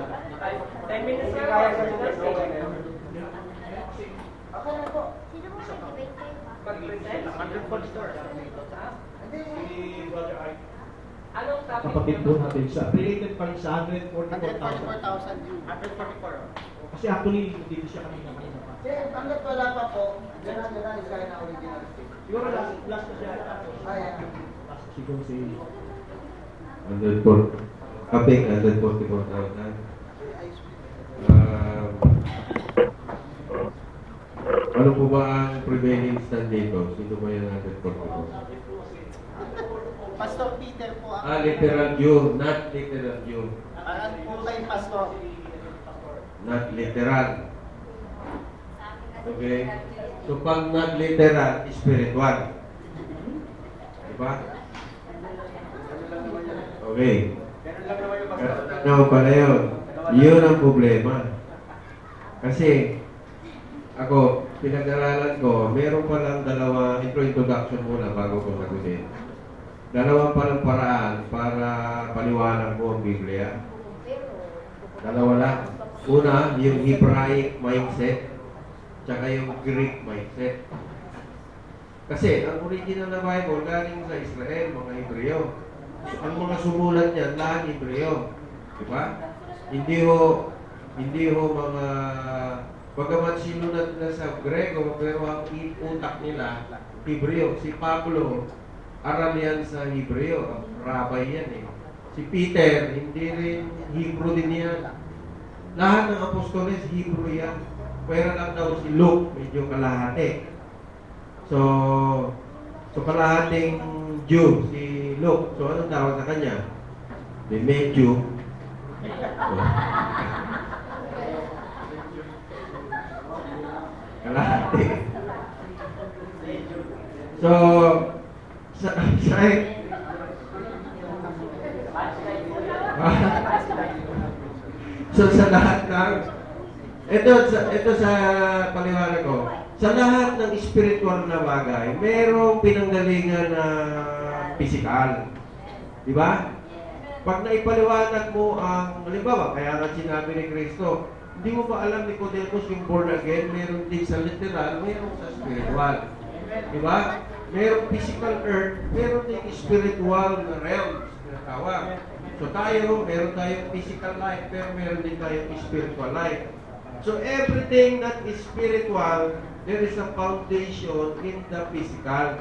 ten minutes na Kaya sa lugar ko. Ako na po. Anong topic Kapatid niyo? doon natin siya. Related pa rin sa one hundred one forty-four hundred forty-four thousand. thousand yun. one hundred forty-four. Kasi actually, dito siya kanina kanina pa. Kasi hanggat wala pa po, yan ang yan ang isa na original. Siguro last, last na siya. Ayan. Last siguro si... one hundred four, kaping one hundred forty-four thousand. Um, ano po ba ang prevailing stand dito? Sino ba yung one hundred forty-four? Pastor Peter po ang... Ah, literal Jew, not literal Jew. Ang full time pastor. Not literal. Okay? So pag not literal, spiritual. Diba? Okay. Ano pala yun? Yun ang problema. Kasi, ako, pinag-aralan ko, meron palang dalawa, ito introduction muna bago ko sagutin. Dalawang palang paraan para paliwanag ko ang Biblia. Dalawa lang. Una, yung Hebraic mindset, tsaka yung Greek mindset. Kasi, ang original na Bible galing sa Israel, mga Hebreo. Ang mga sumulat niyan, lahat Hebreo. Diba? Hindi ho, hindi ho mga, bagamat sinunod na sa Grego, pero ang utak nila, Hebreo. Si Pablo, aral yan sa Hebreo. Rabay yan eh. Si Peter, hindi rin Hebrew din yan. Lahat ng apostoles, Hebrew yan. Pero lang daw si Luke, medyo kalahati. So, so kalahating Jew, si Luke. So, anong tawag sa kanya? The medyo. So, kalahati. So, sa, sa, So sa lahat ng ito sa ito sa paliwanag ko, sa lahat ng spiritual na bagay, merong pinanggalingan na physical. Di ba? Pag naipaliwanag mo ang, halimbawa, kaya nga sinabi ni Kristo, hindi mo ba alam, Nicodemus, yung born again, meron din sa literal, meron sa spiritual. Di ba? Merong physical earth, meron din spiritual na realm, tinatawag. So tayo, meron tayong physical life, pero meron din tayong spiritual life. So everything that is spiritual, there is a foundation in the physical.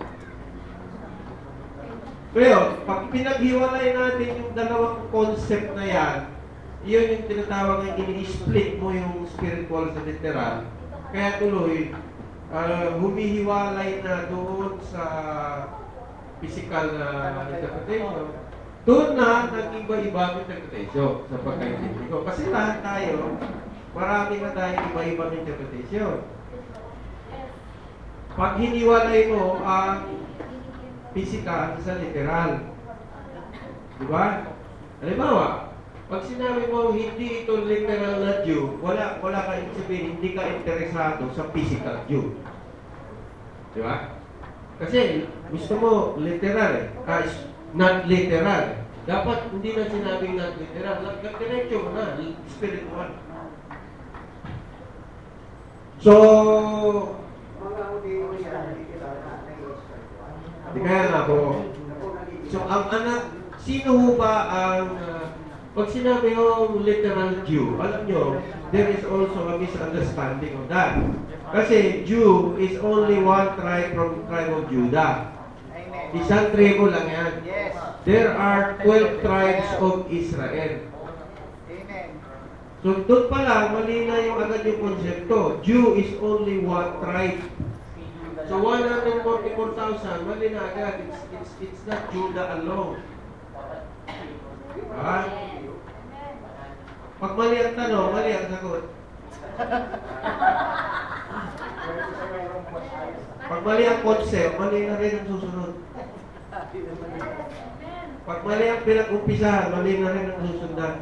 Pero, pag pinaghiwalay natin yung dalawang concept na yan, yun yung tinatawag na ini-split mo yung spiritual sa literal. Kaya tuloy, uh, humihiwalay na doon sa physical na interpretation. Doon na nag-iba-ibang interpretation sa pagkaintindi ko. Kasi lahat tayo, marami na tayong iba-ibang interpretation. Pag hiniwalay mo ang physical sa literal. Diba? Halimbawa, pag sinabi mo hindi ito literal na Jew, wala, wala ka sabihin, hindi ka interesado sa physical Jew. Diba? Kasi gusto mo literal eh. Ah, not literal. Dapat hindi na sinabing not literal. Nagka-diretso mo na, spiritual. So, Mga hindi yan, hindi kita na di kaya nga po. So, ang anak, sino ho ba ang, uh, pag sinabi ho literal Jew, alam nyo, there is also a misunderstanding of that. Kasi Jew is only one tribe from tribe of Judah. Isang tribo lang yan. Yes. There are twelve tribes of Israel. Amen. So, doon pa lang, mali na yung agad yung konsepto. Jew is only one tribe. So, one hundred forty-four thousand, mali na agad. It's, it's, it's not Judah alone. Ha? Pag mali ang tanong, mali ang sagot. Pag mali ang concept, mali na rin ang susunod. Pag mali ang pinag-umpisahan, mali na rin ang susundan.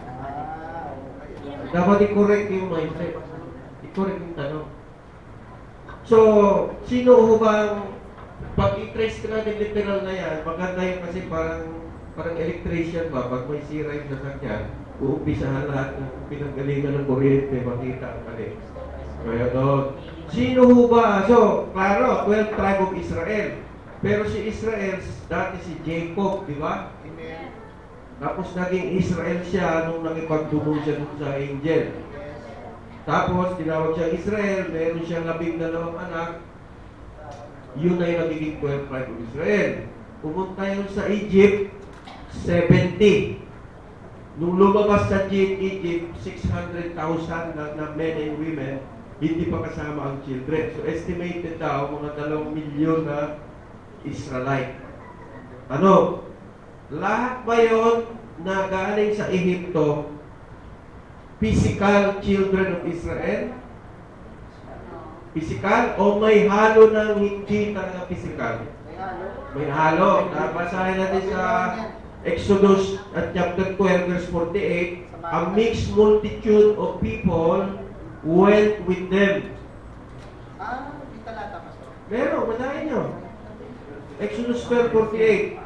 Dapat i-correct yung mindset. I-correct yung tanong. So, sino ho bang, pag i-trace ka natin literal na yan, maganda yun kasi parang, parang electrician ba, pag may sira yung sasakyan, uumpisahan lahat ng pinanggalingan ng kuryente, makita ang mali. Kaya doon. Sino ho ba? So, klaro, twelve tribe of Israel. Pero si Israel, dati si Jacob, di ba? Amen. Tapos naging Israel siya nung nakipagtunong siya dun sa angel. Tapos, tinawag siya Israel, meron siyang labing dalawang anak, yun ay nagiging twelve tribe of Israel. Pumunta yun sa Egypt, seventy. Nung lumabas sa Egypt, six hundred thousand na, na men and women, hindi pa kasama ang children. So, estimated daw, mga dalawang milyon na Israelite. Ano? Lahat ba yun na galing sa Egypto, physical children of Israel? Physical? O may halo ng hindi talaga physical? May halo. Nabasahin natin sa Exodus at chapter twelve, verse forty-eight, a mixed multitude of people went with them. Ah, di talata, Pastor. Meron, basahin nyo. Exodus twelve forty-eight.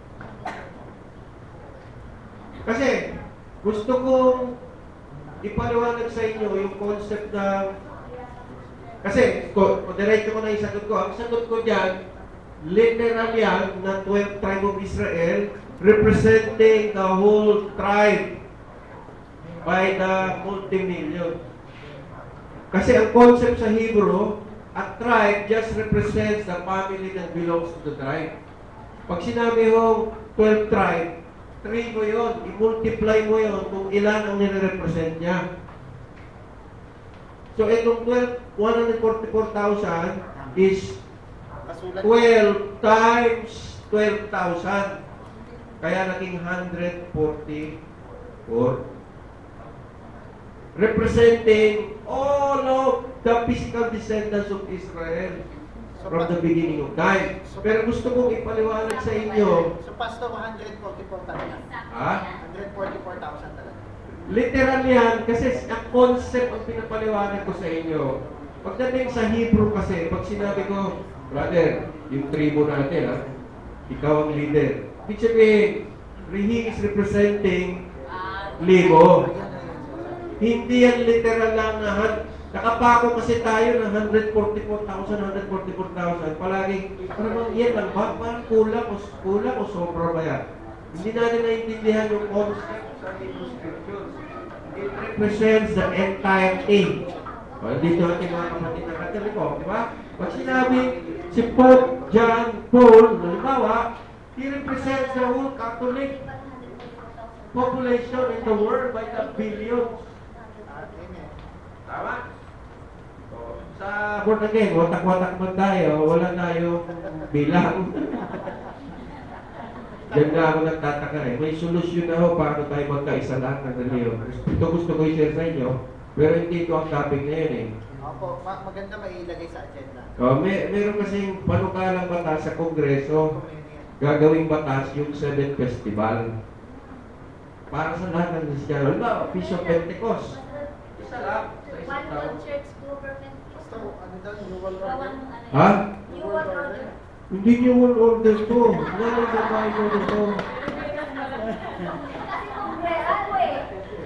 Kasi, gusto kong ipaliwanag sa inyo yung concept na, kasi, ko, diretso ko na yung sagot ko. Ang sagot ko dyan, literal yan na twelve tribe of Israel representing the whole tribe by the multi-million. Kasi ang concept sa Hebrew, a tribe just represents the family that belongs to the tribe. Pag sinabi mo twelve tribe, three mo yun, i-multiply mo yun kung ilan ang nire-represent niya. So itong twelve, one hundred forty-four thousand is twelve times twelve thousand. Kaya naging one hundred forty-four. Representing all of the physical descendants of Israel. from the beginning of time. Pero gusto kong ipaliwanag sa inyo, So, Pastor, one hundred forty-four talaga. ha? one hundred forty-four thousand talaga. Literal yan, kasi ang concept ang pinapaliwanag ko sa inyo. Pagdating sa Hebrew kasi, pag sinabi ko, brother, yung tribo natin, ha? Ikaw ang leader. Ibig sabihin, he is representing libo. Hindi yan literal lang na nakapako kasi tayo ng one hundred forty-four thousand, one hundred forty-four thousand. Palaging, parang yan lang ba? Parang kulang o, kulang o sobra ba yan? Hindi natin naintindihan yung concept sa Hebrew Scriptures. It represents the entire thing. O, dito natin mga kapatid na Katoliko, di ba? Pag sinabi si Pope John Paul, halimbawa, he represents the whole Catholic population in the world by the billions. Tama? So, sa born again, watak-watak man tayo, wala tayong bilang. Diyan na ako nagtataka eh. May solusyon na ho paano tayo magkaisa lahat ng reliyon. Ito gusto ko i-share sa inyo, pero hindi ito ang topic na yun eh. Opo, ma- maganda mailagay sa agenda. Oh, may, meron kasing panukalang batas sa Kongreso, gagawing batas yung Seven Festival. Para sa lahat ng Kristiyano. Halimbawa, Feast of Pentecost. Isa lang. Sa isang One taon. World Church Government. Pastor, ano daw, New World Gawan Order? mo ano Ha? yun? New World Order. Hindi New World Order to. Ngayon sa Bible ito. Kasi kongreso eh.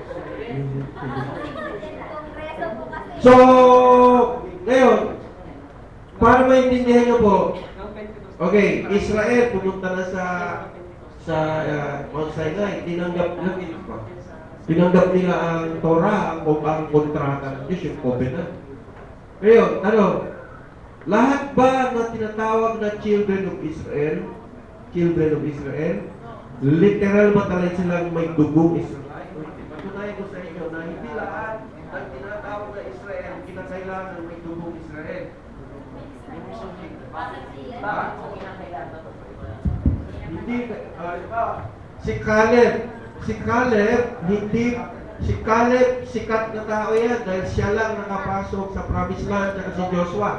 Kongreso po kasi. So, ngayon, para maintindihan nyo po, okay, Israel pumunta na sa sa uh, Mount Sinai, tinanggap nila tinanggap nila ang Torah, ang, ang kontrata ng Diyos, yung covenant. Ngayon, ano, lahat ba na tinatawag na children of Israel, children of Israel, literal ba talaga silang may dugong Israel? Patunayan ko sa inyo na hindi lahat ng tinatawag na Israel, kinakailangan may dugong Israel. Ha? Hindi, uh, diba? Si Caleb, si Caleb, hindi, si Caleb, sikat na tao yan dahil siya lang nakapasok sa promised land at si Joshua.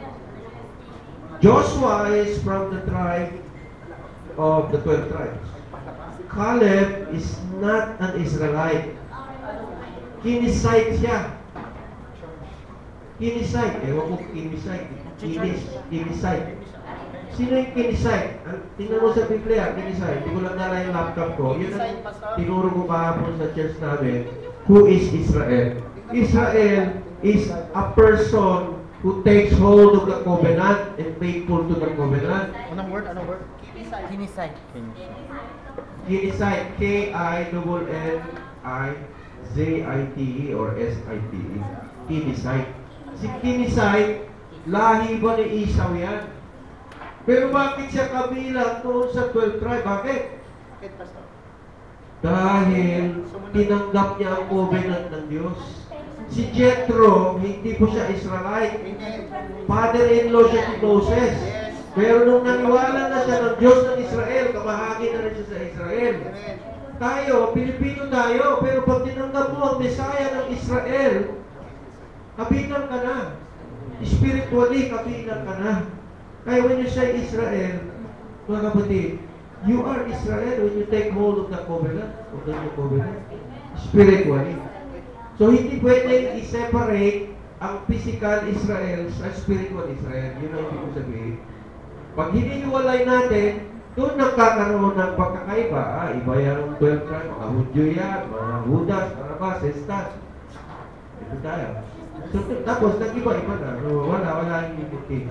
Joshua is from the tribe of the twelve tribes. Caleb is not an Israelite. Kinisite siya. Kinisite. Ewan ko kinisite. Kinis, kinisite. Sino yung kinisite? Tingnan mo sa Biblia, kinisite. Hindi ko lang nala yung laptop ko. Yun ang tinuro ko kahapon sa church namin. Who is Israel? Israel is a person who takes hold of the covenant and faithful to the covenant. Anong word? Anong word? Kinisay. Kinisite. K I N N I Z I T E or S I T E. Kinisite. Si Kinisite, lahi ba ni Esau yan? Pero bakit siya kabilang doon sa twelve tribe? Bakit? Bakit, Pastor? Dahil tinanggap niya ang covenant ng Diyos. Si Jethro, hindi po siya Israelite. Father-in-law siya ni Moses. Pero nung naniwala na siya ng Diyos ng Israel, kamahagi na rin siya sa Israel. Tayo, Pilipino tayo, pero pag tinanggap mo ang Messiah ng Israel, kabilang ka na. Spiritually, kabilang ka na. Kaya when you say Israel, mga kapatid, you are Israel when you take hold of the covenant, of the new covenant, spiritually. So, hindi pwede i-separate ang physical Israel sa spiritual Israel. Yun ang ibig ko sabihin. Pag hinihiwalay natin, doon nagkakaroon ng pagkakaiba. Ah, iba yung twelve tribes, mga Hudyo yan, mga Judas, Barabas, Estas. Ito tayo. So, tapos, nag-iba-iba na. So, wala, wala yung ibig.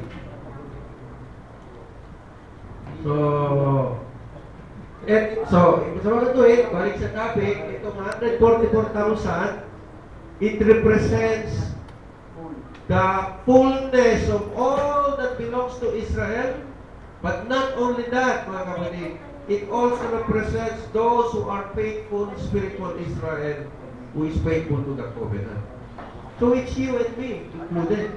So, et, so, sa mga tuwid, balik sa topic, itong one hundred forty-four thousand, it represents the fullness of all that belongs to Israel. But not only that, mga kapatid, it also represents those who are faithful spiritual Israel, who is faithful to the covenant. So it's you and me included.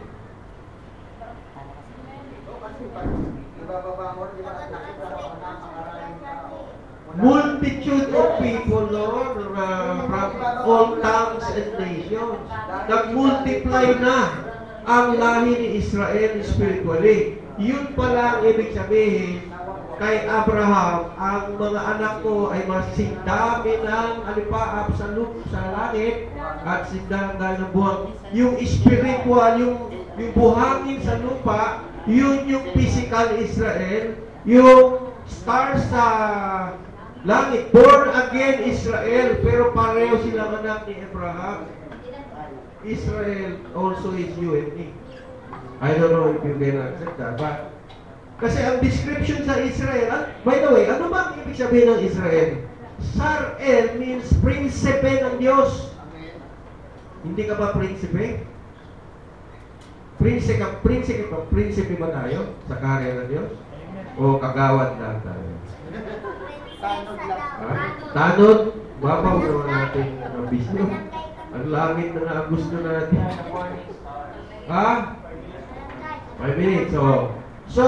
Multitude of people, Lord, uh, from all tongues and nations. Nag-multiply na ang lahi ni Israel spiritually. yun pala ang ibig sabihin kay Abraham, ang mga anak ko ay masindami ng alipaap sa lup sa langit at sindahan dahil ng buhang. Yung spiritual, yung, yung buhangin sa lupa, yun yung physical Israel. Yung star sa langit, born again Israel, pero pareho silang anak ni Abraham. Israel also is you and me. I don't know if you can accept that, but kasi ang description sa Israel, by the way, ano ba ang ibig sabihin ng Israel? Sar-El means prinsipe ng Diyos. Hindi ka ba prinsipe? Prinsipe ka, prinsipe ka, prinsipe ba tayo sa karya ng Diyos? O kagawad lang tayo? Tanod lang. Ha? Tanod? Babaw naman natin ang bisyo. Ang langit na nga gusto natin. Ha? Five minutes, so. So,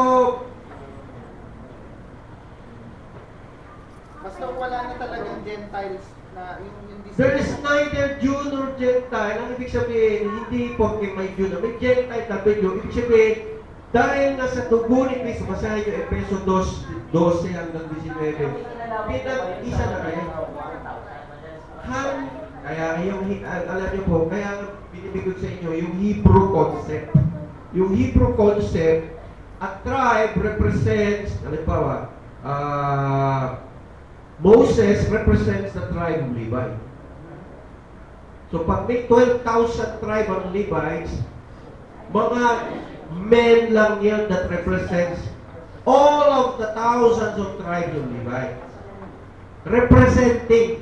Basta wala na talagang Gentiles na yung, yung there is neither Jew nor Gentile. Ang ibig sabihin, hindi porque may Jew na may Gentile na may Jew. Ibig sabihin, dahil nasa dugo ni Cristo, basahin yung Efeso two, twelve hanggang nineteen. Pinag-isa na kayo. Han, kaya yung, alam niyo po, kaya binibigod sa inyo, yung Hebrew concept. Yung Hebrew concept, a tribe represents, halimbawa, uh, Moses represents the tribe of Levi. So pag may twelve thousand tribe of Levites, mga men lang yan that represents all of the thousands of tribes of Levi. Representing.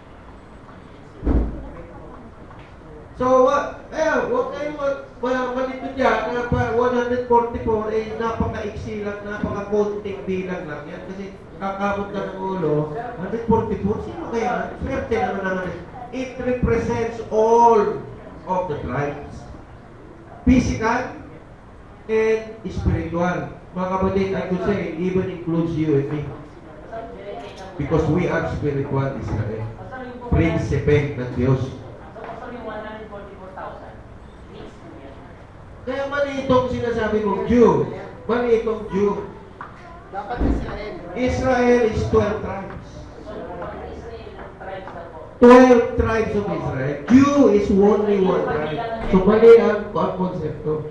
So, what, eh, huwag kayong malito dyan na pa one forty-four ay eh, napaka-iksi lang, napaka-konting bilang lang yan. Kasi kakabot ka ng ulo, one forty-four, sino kaya? Swerte naman naman. It represents all of the tribes. Physical and spiritual. Mga kapatid, I could say, it even includes you and me. Because we are spiritual Israel. Prinsipe ng Diyos. Kaya mali itong sinasabi mong Jew. Mali itong Jew. dapat Israel. Israel is twelve tribes. twelve tribes of Israel. Jew is only one tribe. So mali ang, ang konsepto.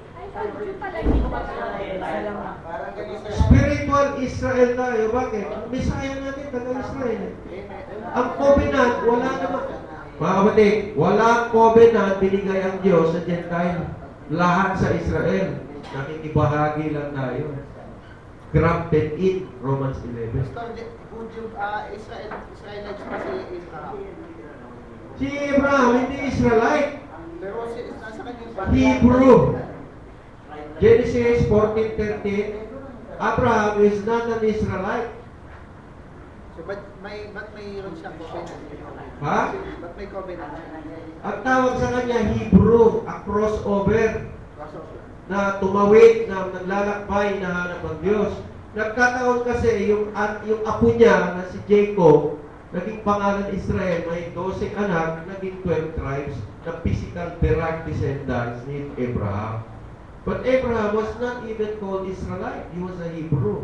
Parang ganito. Spiritual Israel tayo. Bakit? Ang Messiah natin, taga-Israel. Ang covenant, wala naman. Mga kapatid, walang covenant binigay ang Diyos sa Gentile. Lahat sa Israel. Nakikibahagi lang tayo. Grafted in, Romans eleven. Pastor, would you, uh, Israel, Israelites pa si Abraham? Si Abraham, hindi Israelite. Pero si, nasa kanyang Hebrew. Genesis fourteen thirteen. Abraham is not an Israelite. So, ba't may, ba't mayroon siyang covenant? Ha? Ba't may covenant? Ang tawag sa kanya Hebrew, a crossover Crossover. na tumawid, na naglalakbay, na hanap ng Diyos. Nagkataon kasi yung, at, yung apo niya na si Jacob, naging pangalan Israel, may twelve anak, naging twelve tribes na physical direct descendants ni Abraham. But Abraham was not even called Israelite. He was a Hebrew.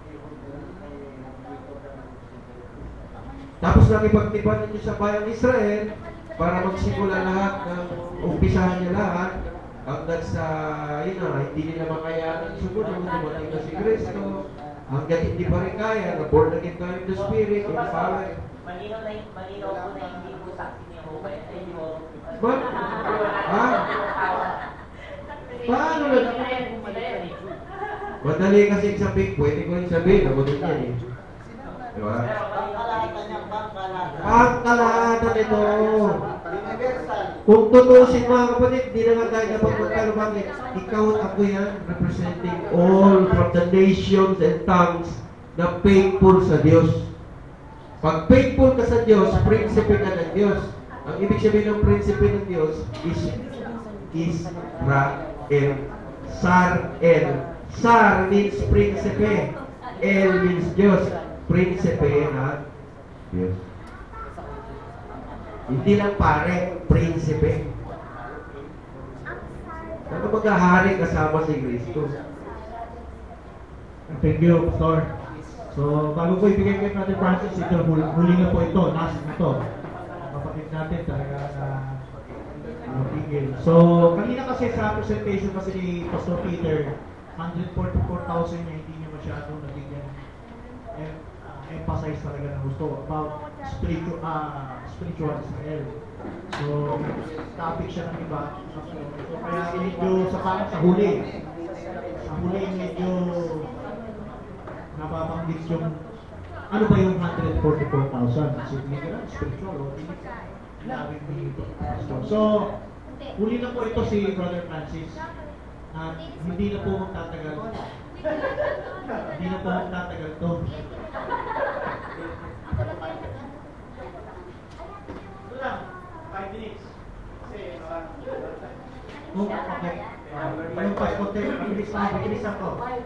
Tapos nakipagtipan niyo sa bayang Israel para magsimula lahat ng umpisahan niya lahat hanggang sa, yun na, hindi nila makayanan sumunod, dumating na si Kristo, hanggang hindi pa rin kaya, na born again tayo in the Spirit, in the power. Malinaw na malinaw po na hindi po saksi ni Jehovah. Ay, hindi mo. Ba? Ha? Paano na? Madali kasi sabihin, pwede ko yung sabihin, ako din yan eh. Diba? Pangkalahatan niya, pangkalahatan. Ang kalahatan ito. Universal. Kung tutusin mga kapatid, di na nga tayo napagpagkano bakit. Ikaw at ako yan, representing all from the nations and tongues na faithful sa Diyos. Pag faithful ka sa Diyos, prinsipe ka ng Diyos. Ang ibig sabihin ng prinsipe ng Diyos is Israel. Sar-El. Sar means prinsipe. El means Diyos. Prinsipe ng Diyos. Hindi lang pare, prinsipe. Ano maghahari kasama si Kristo? Thank you, Pastor. So, bago ko ibigay kay Brother Francis, ito, huli, huli na po ito, last na ito. Kapatid natin talaga na matigil. So, kanina kasi sa presentation kasi ni Pastor Peter, one hundred forty-four thousand niya, hindi niya masyado nabigyan. And, uh, emphasize talaga ng gusto about spiritual, uh, spiritual Israel. So, topic siya ng iba. So, kaya medyo sa parang sa huli. Sa huli medyo nababanggit yung ano ba yung one hundred forty-four thousand? Kasi hindi ka spiritual o hindi laging dito. So, huli na po ito si Brother Francis. At hindi na po magtatagal. Hindi na po magtatagal to. Ito lang, five minutes. Kasi, uh, Oh, okay. Yung passport tayo, mabilis na, mabilis ako.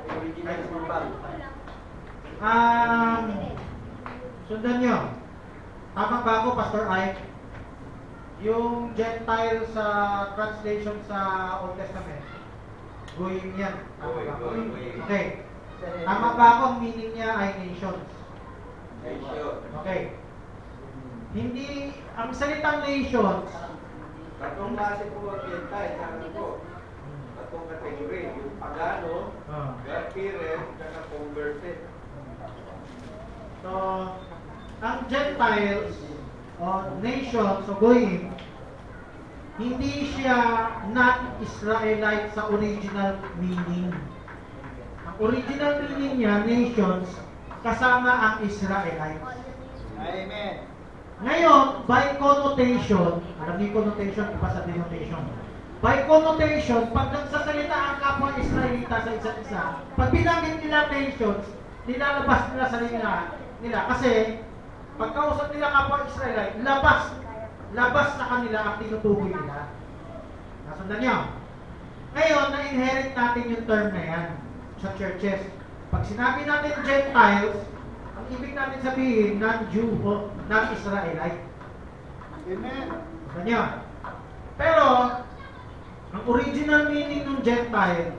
Um, sundan nyo. Tama ba ako, Pastor Ike? Yung Gentile sa translation sa Old Testament, goyim yan. Tama ba ako? Okay. Tama ba ako, ang meaning niya ay nations? Okay. Hindi, ang salitang nations, Tatlong klase po ang Gentile, sabi ko. Tatlong kategory, yung pagano, ah, God-fearer, saka converted. so, ang Gentiles o nations o goyim, hindi siya not Israelite sa original meaning. Ang original meaning niya, nations, kasama ang Israelites. Amen. Ngayon, by connotation, alam niyo connotation, iba sa denotation. By connotation, pag nagsasalita ang kapwa Israelita sa isa't isa, pag binanggit nila nations, nilalabas nila sa nila, nila. Kasi, pagkausap nila kapwa Israelite, labas, labas sa kanila ang tinutukoy nila. Nasundan niyo? Ngayon, na-inherit natin yung term na yan sa churches. Pag sinabi natin Gentiles, ang ibig natin sabihin, non-Jew o non-Israelite. Amen. Ganyo. Pero, ang original meaning ng Gentile,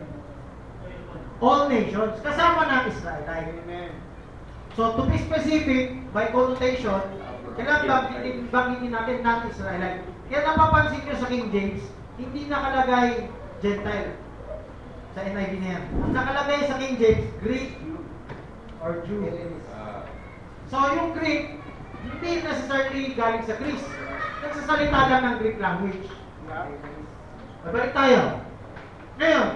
all nations, kasama ng Israelite. Amen. So, to be specific, by connotation, kailangan banggitin, banggitin natin non-Israelite. Kaya napapansin nyo sa King James, hindi nakalagay Gentile sa N I V na yan. Ang nakalagay sa King James, Greek or Jew. So, yung Greek, hindi necessarily galing sa Greece. Nagsasalita lang ng Greek language. Babalik tayo. Ngayon,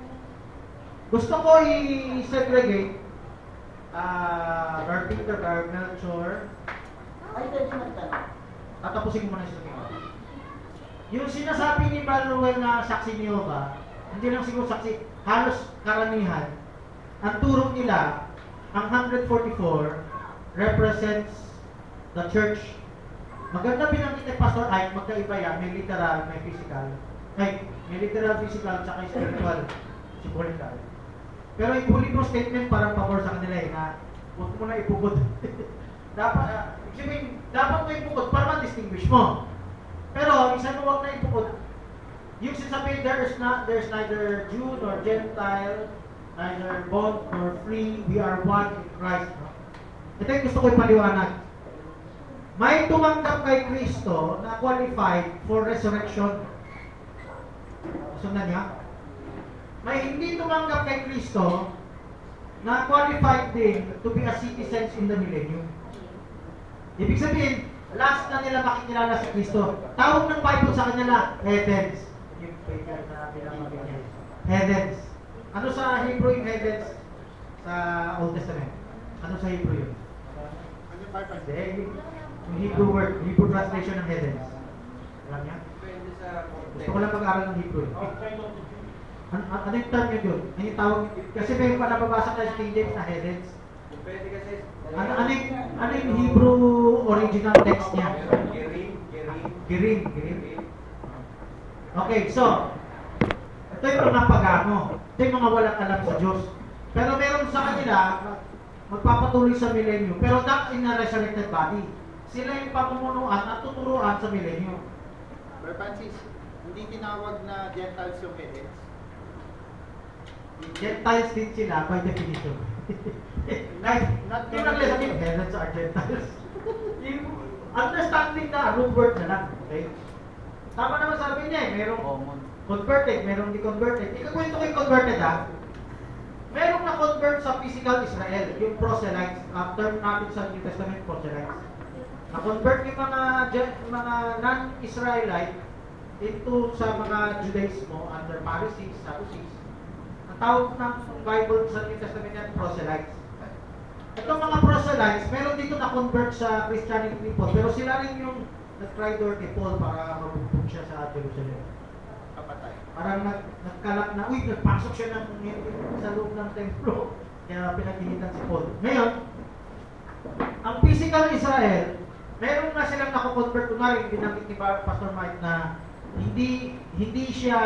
gusto ko i-segregate uh, Lord Peter, Lord Melchor. Ay, tayo siya magtanong. Tatapusin ko muna sa tingin. Yung sinasabi ni Manuel na saksi ni Jehovah, hindi lang siguro saksi, halos karamihan, ang turo nila, ang one hundred forty-four represents the church. Maganda pinanggit ni Pastor Ike, magkaiba yan, may literal, may physical. Ay, may literal, physical, tsaka spiritual, symbolical. Pero yung huli ko statement parang pabor sa kanila eh, na huwag mo na ipukod. dapat, uh, sabihin, dapat mo ipukod para ma-distinguish mo. Pero, isa mo huwag na ipukod. Yung sinasabi, there is not, there's neither Jew nor Gentile, neither bond nor free, we are one in Christ. No? Ito yung gusto ko ipaliwanag. May tumanggap kay Kristo na qualified for resurrection. Sundan niya? May hindi tumanggap kay Kristo na qualified din to be a citizens in the millennium. Ibig sabihin, last na nila makikilala si Kristo. Tawag ng Bible sa kanila, heavens. Yung paper na pinamagin niya. Heavens. Ano sa Hebrew yung heavens sa Old Testament? Ano sa Hebrew yun? Hindi. Yung Hebrew word, Hebrew translation ng heavens. Alam niya? Gusto ko lang mag-aral ng Hebrew. Ano, ano yung term yun yun? Ano yung tawag? Kasi may pa nababasa tayo sa King James na heavens. Pwede kasi, Ano, ano, yung, ano yung Hebrew original text niya? Gerim, Gerim. Girim, girim. Okay, so, ito yung mga pagano. Ito yung mga walang alam sa Diyos. Pero meron sa kanila, magpapatuloy sa millennium. Pero not in a resurrected body. Sila yung pamumunuan at tuturuan sa millennium. Brother Francis, hindi tinawag na Gentiles yung heathens. Gentiles din sila by definition. Like, yung naglasabi, Heathens are Gentiles. Yung understanding na root word na lang. Okay? Tama naman sabi niya eh, merong converted, merong di-converted. Ikakwento ko yung converted ha. Merong na-convert sa physical Israel, yung proselytes. After natin sa New Testament, proselytes. Na-convert yung mga, mga non-Israelite into sa mga Judaismo under Pharisees, Sadducees. Ang tawag ng Bible sa New Testament yan, proselytes. Itong mga proselytes, meron dito na-convert sa Christianity ni Paul, pero sila rin yung nag-try door ni Paul para mabugbog siya sa Jerusalem. Kapatay. Parang nag, nagkalat na, uy, nagpasok siya ng, sa loob ng templo. Kaya pinaginitan si Paul. Ngayon, ang physical Israel, meron na silang nako-convert. Kunwari, binanggit ni Pastor Mike na hindi hindi siya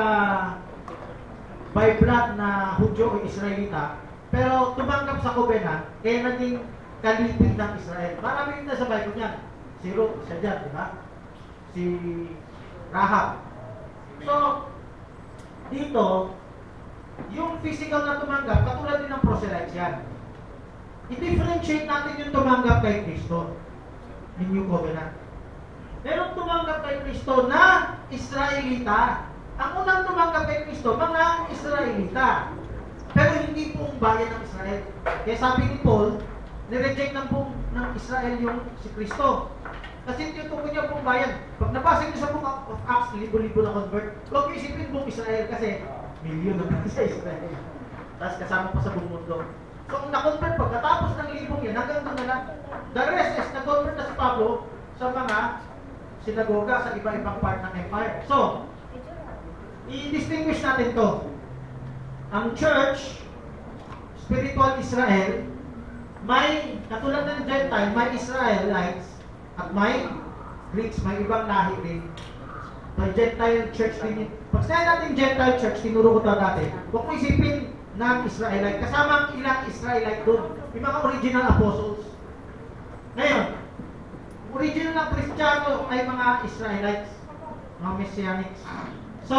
by blood na Hudyo o Israelita, pero tumanggap sa covenant, kaya naging kalipid ng Israel. Marami rin na sa Bible niyan. Si Ruth, siya dyan, di ba? Si Rahab. So, dito, yung physical na tumanggap, katulad din ng proselytes yan. I-differentiate natin yung tumanggap kay Kristo in New Covenant. Meron tumanggap kay Kristo na Israelita. Ang unang tumanggap kay Kristo, mga Israelita. Pero hindi buong bayan ng Israel. Kaya sabi ni Paul, nireject ng buong ng Israel yung si Kristo. Kasi tinutukoy niya buong bayan. Pag nabasa niyo sa Book of Acts, libo-libo na convert. Huwag niyo isipin buong Israel kasi milyon naman sa Israel. Tapos kasama pa sa buong mundo. So, kung na-convert pagkatapos ng libong yan, hanggang doon na lang. The rest is na-convert na si Pablo sa mga sinagoga sa iba-ibang part ng empire. So, i-distinguish natin to. Ang church, spiritual Israel, may, katulad ng Gentile, may Israelites, at may Greeks, may ibang lahi rin. May Gentile church din. Pag sinabi natin Gentile church, tinuro ko ito dati, huwag mo isipin ng Israelite. Kasama ang ilang Israelite doon. Yung mga original apostles. Ngayon, original na Kristiyano ay mga Israelites, mga Messianics. So,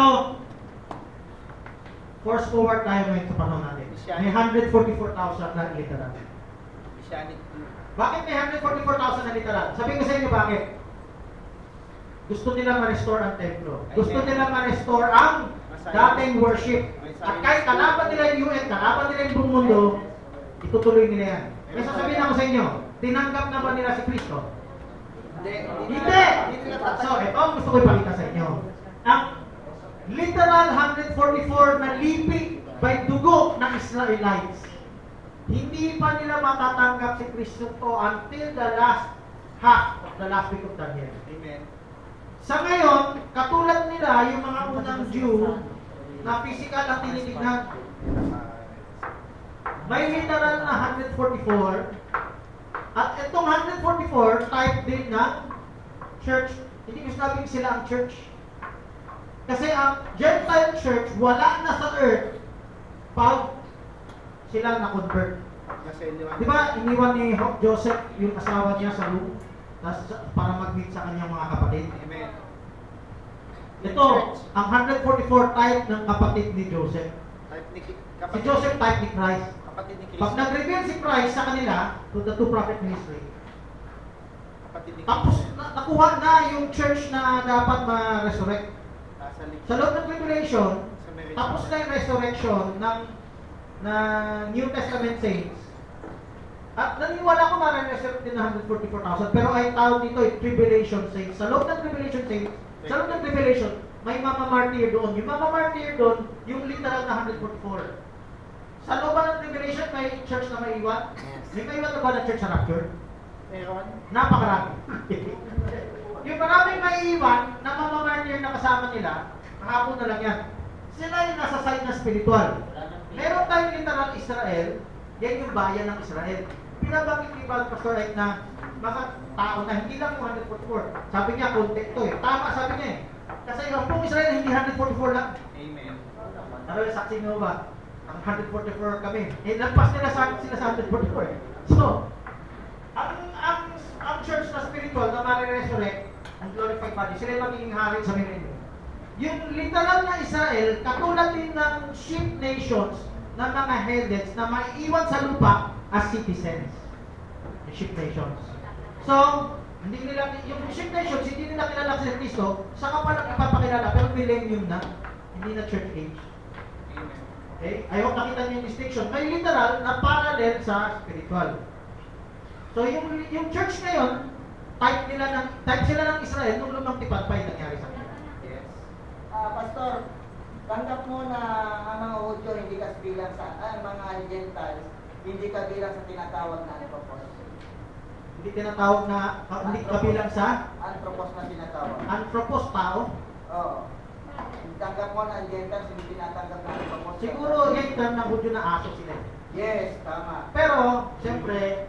force forward tayo ngayon sa panahon natin. May one hundred forty-four thousand na literal. Messianic. Bakit may one hundred forty-four thousand na literal? Sabihin ko sa inyo bakit. Gusto nila ma-restore ang templo. Gusto nila ma-restore ang dating worship. At kahit kalaban nila yung U N, kalaban nila yung buong mundo, itutuloy nila yan. May sasabihin ako sa inyo, tinanggap na ba nila si Kristo? Hindi. Hindi! So, ito ang gusto ko ipakita sa inyo. Ang literal one hundred forty-four na lipig by dugo ng Israelites, hindi pa nila matatanggap si Kristo to until the last half of the last week of Daniel. Amen. Sa ngayon, katulad nila, yung mga unang Jew na physical ang tinitignan, may literal na one hundred forty-four, at itong one hundred forty-four type din ng church. Hindi ko sinabing sila ang church. Kasi ang Gentile church, wala na sa earth pag sila na-convert. Di ba, iniwan ni Joseph yung asawa niya sa room para mag-meet sa kanyang mga kapatid? Amen. Ito, ang one hundred forty-four type ng kapatid ni Joseph. Type ni Si kapatid, Joseph type ni Christ. kapatid ni Pag Cristo. nag-reveal si Christ sa kanila, to the two prophet ministry, Kapatid ni tapos Cristo. na, nakuha na yung church na dapat ma-resurrect. Nasa likod. Sa loob ng tribulation, Sa meron. tapos na yung resurrection ng na New Testament saints. At naniniwala ko ma-resurrect din ng one hundred forty-four thousand, pero ay tawag dito ay tribulation saints. Sa loob ng tribulation saints, sa loob ng tribulation, may mama-martyr doon. Yung mama-martyr doon, yung literal na one hundred forty-four. Sa loob ng tribulation, may church na may iwan. Yes. May maiwan na ba na church sa rapture? Meron. Napakarami. Yung maraming maiiwan na mamamartyr na kasama nila, kahapon na lang yan. Sila yung nasa side na spiritual. Meron tayong literal Israel, yan yung bayan ng Israel. Pinabanggit ni Pastor Ed na mga tao na hindi lang yung one hundred forty-four. Sabi niya, konti ito eh. Tama sabi niya eh. Kasi yung buong Israel hindi one hundred forty-four lang. Amen. Ano yung saksi mo ba? Ang one hundred forty-four kami. Eh, lampas nila sa sila sa one hundred forty-four eh. So, ang, ang, ang church na spiritual na mare-resurrect, ang glorified body, sila yung magiging hari sa millennium. Yung literal na Israel, katulad din ng sheep nations, ng mga heathens na maiiwan sa lupa, as citizens, the ship nations. So, hindi nila, yung ship nations, hindi nila kilala si Kristo, saka pa lang ipapakilala, pero millennium na, hindi na church age. Okay? I hope nakita niyo yung distinction. May literal na parallel sa spiritual. So, yung, yung church ngayon, type nila ng, type sila ng Israel nung lumang tipad pa yung nangyari sa kanila. Yes. Ah, Pastor, tanggap mo na ang mga Hudyo hindi ka bilang sa, ah, mga Gentiles, hindi ka bilang sa tinatawag na anthropos. Hindi tinatawag na, uh, hindi kabilang sa Anthropos na tinatawag. anthropos, tao. Oo. Tanggap mo na ang Gentiles, hindi tinatanggap na anthropos. Siguro yung term ng Hudyo na aso sila. Yes, tama. Pero, siyempre,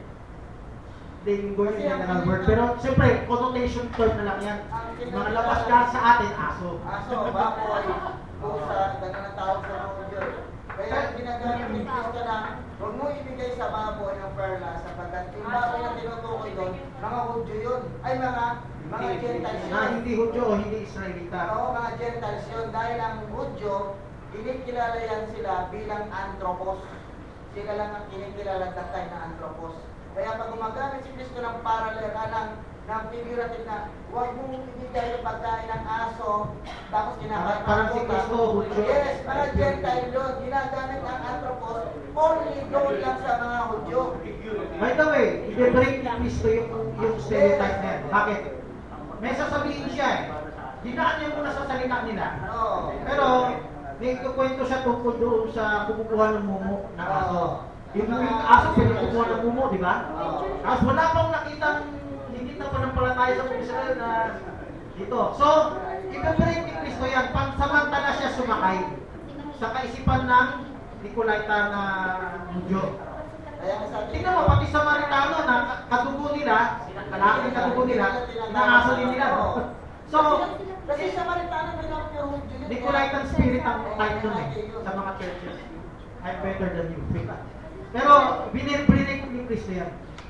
hindi ko yung general word. Pero, siyempre, connotation term na lang yan. Mga labas ka sa atin, aso. Aso, baboy, pusa, gano'n ang tawag sa mga Hudyo. Kaya ang ginagamit ni Kristo na, huwag mo ibigay sa baboy ng perla sapagkat yung baboy na tinutukoy doon, mga Hudyo yun. Ay, mga mga Gentiles Na yun. hindi Hudyo o hindi Israelita. Oo, mga Gentiles yun. Dahil ang Hudyo, kinikilala yan sila bilang anthropos. Sila lang ang kinikilala that time na anthropos. Kaya pag gumagamit si Kristo ng parallel, ah, ng, ng figurative na, huwag mong ibigay yung pagkain ng aso, tapos kinakain ng Parang si puta. Kristo, Hudyo. Yes, mga Gentile yun. Ginagamit ang anthropos only doon lang sa mga Hudyo. By the way, i-break ni Kristo yung, yung stereotype na yan. Bakit? May sasabihin siya eh. Dinaan niya muna sa salita nila. Oo. Pero, may kukwento siya tungkol doon sa kumukuha ng mumo ng aso. Yung, yung aso, pwede kumukuha ng mumo, di ba? Tapos wala pang nakitang, hindi na panampalataya sa mga Israel na dito. So, i-break ni Kristo yan. Pansamantala siya sumakay sa kaisipan ng Nicolaita na Hudyo. Kaya nga sabi, Tingnan mo, pati sa Maritano na kadugo nila, kalaking kadugo nila, inaaso din nila. No? So, kasi sa Maritana, may lang yung Hudyo yun. Nicolaitan spirit ang type nun eh, sa mga churches. I'm better than you. Pero, binibreak ni Kristo yan.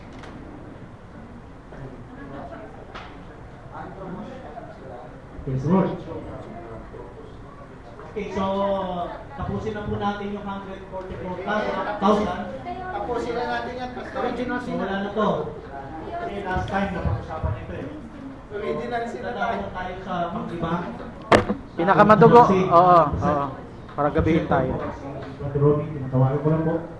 Anthropos sila. Yes, Lord. Okay, so, tapusin na po natin yung one hundred forty-four thousand. Tapusin na natin yan, Pastor. Original So, wala na to. Kasi last time, napag-usapan ito eh. Original sila Tatapos tayo. na tayo sa panglibang. Pinakamadugo. Oo, oo. Para gabihin tayo. Si Brother Robby, tinatawagan ko lang po.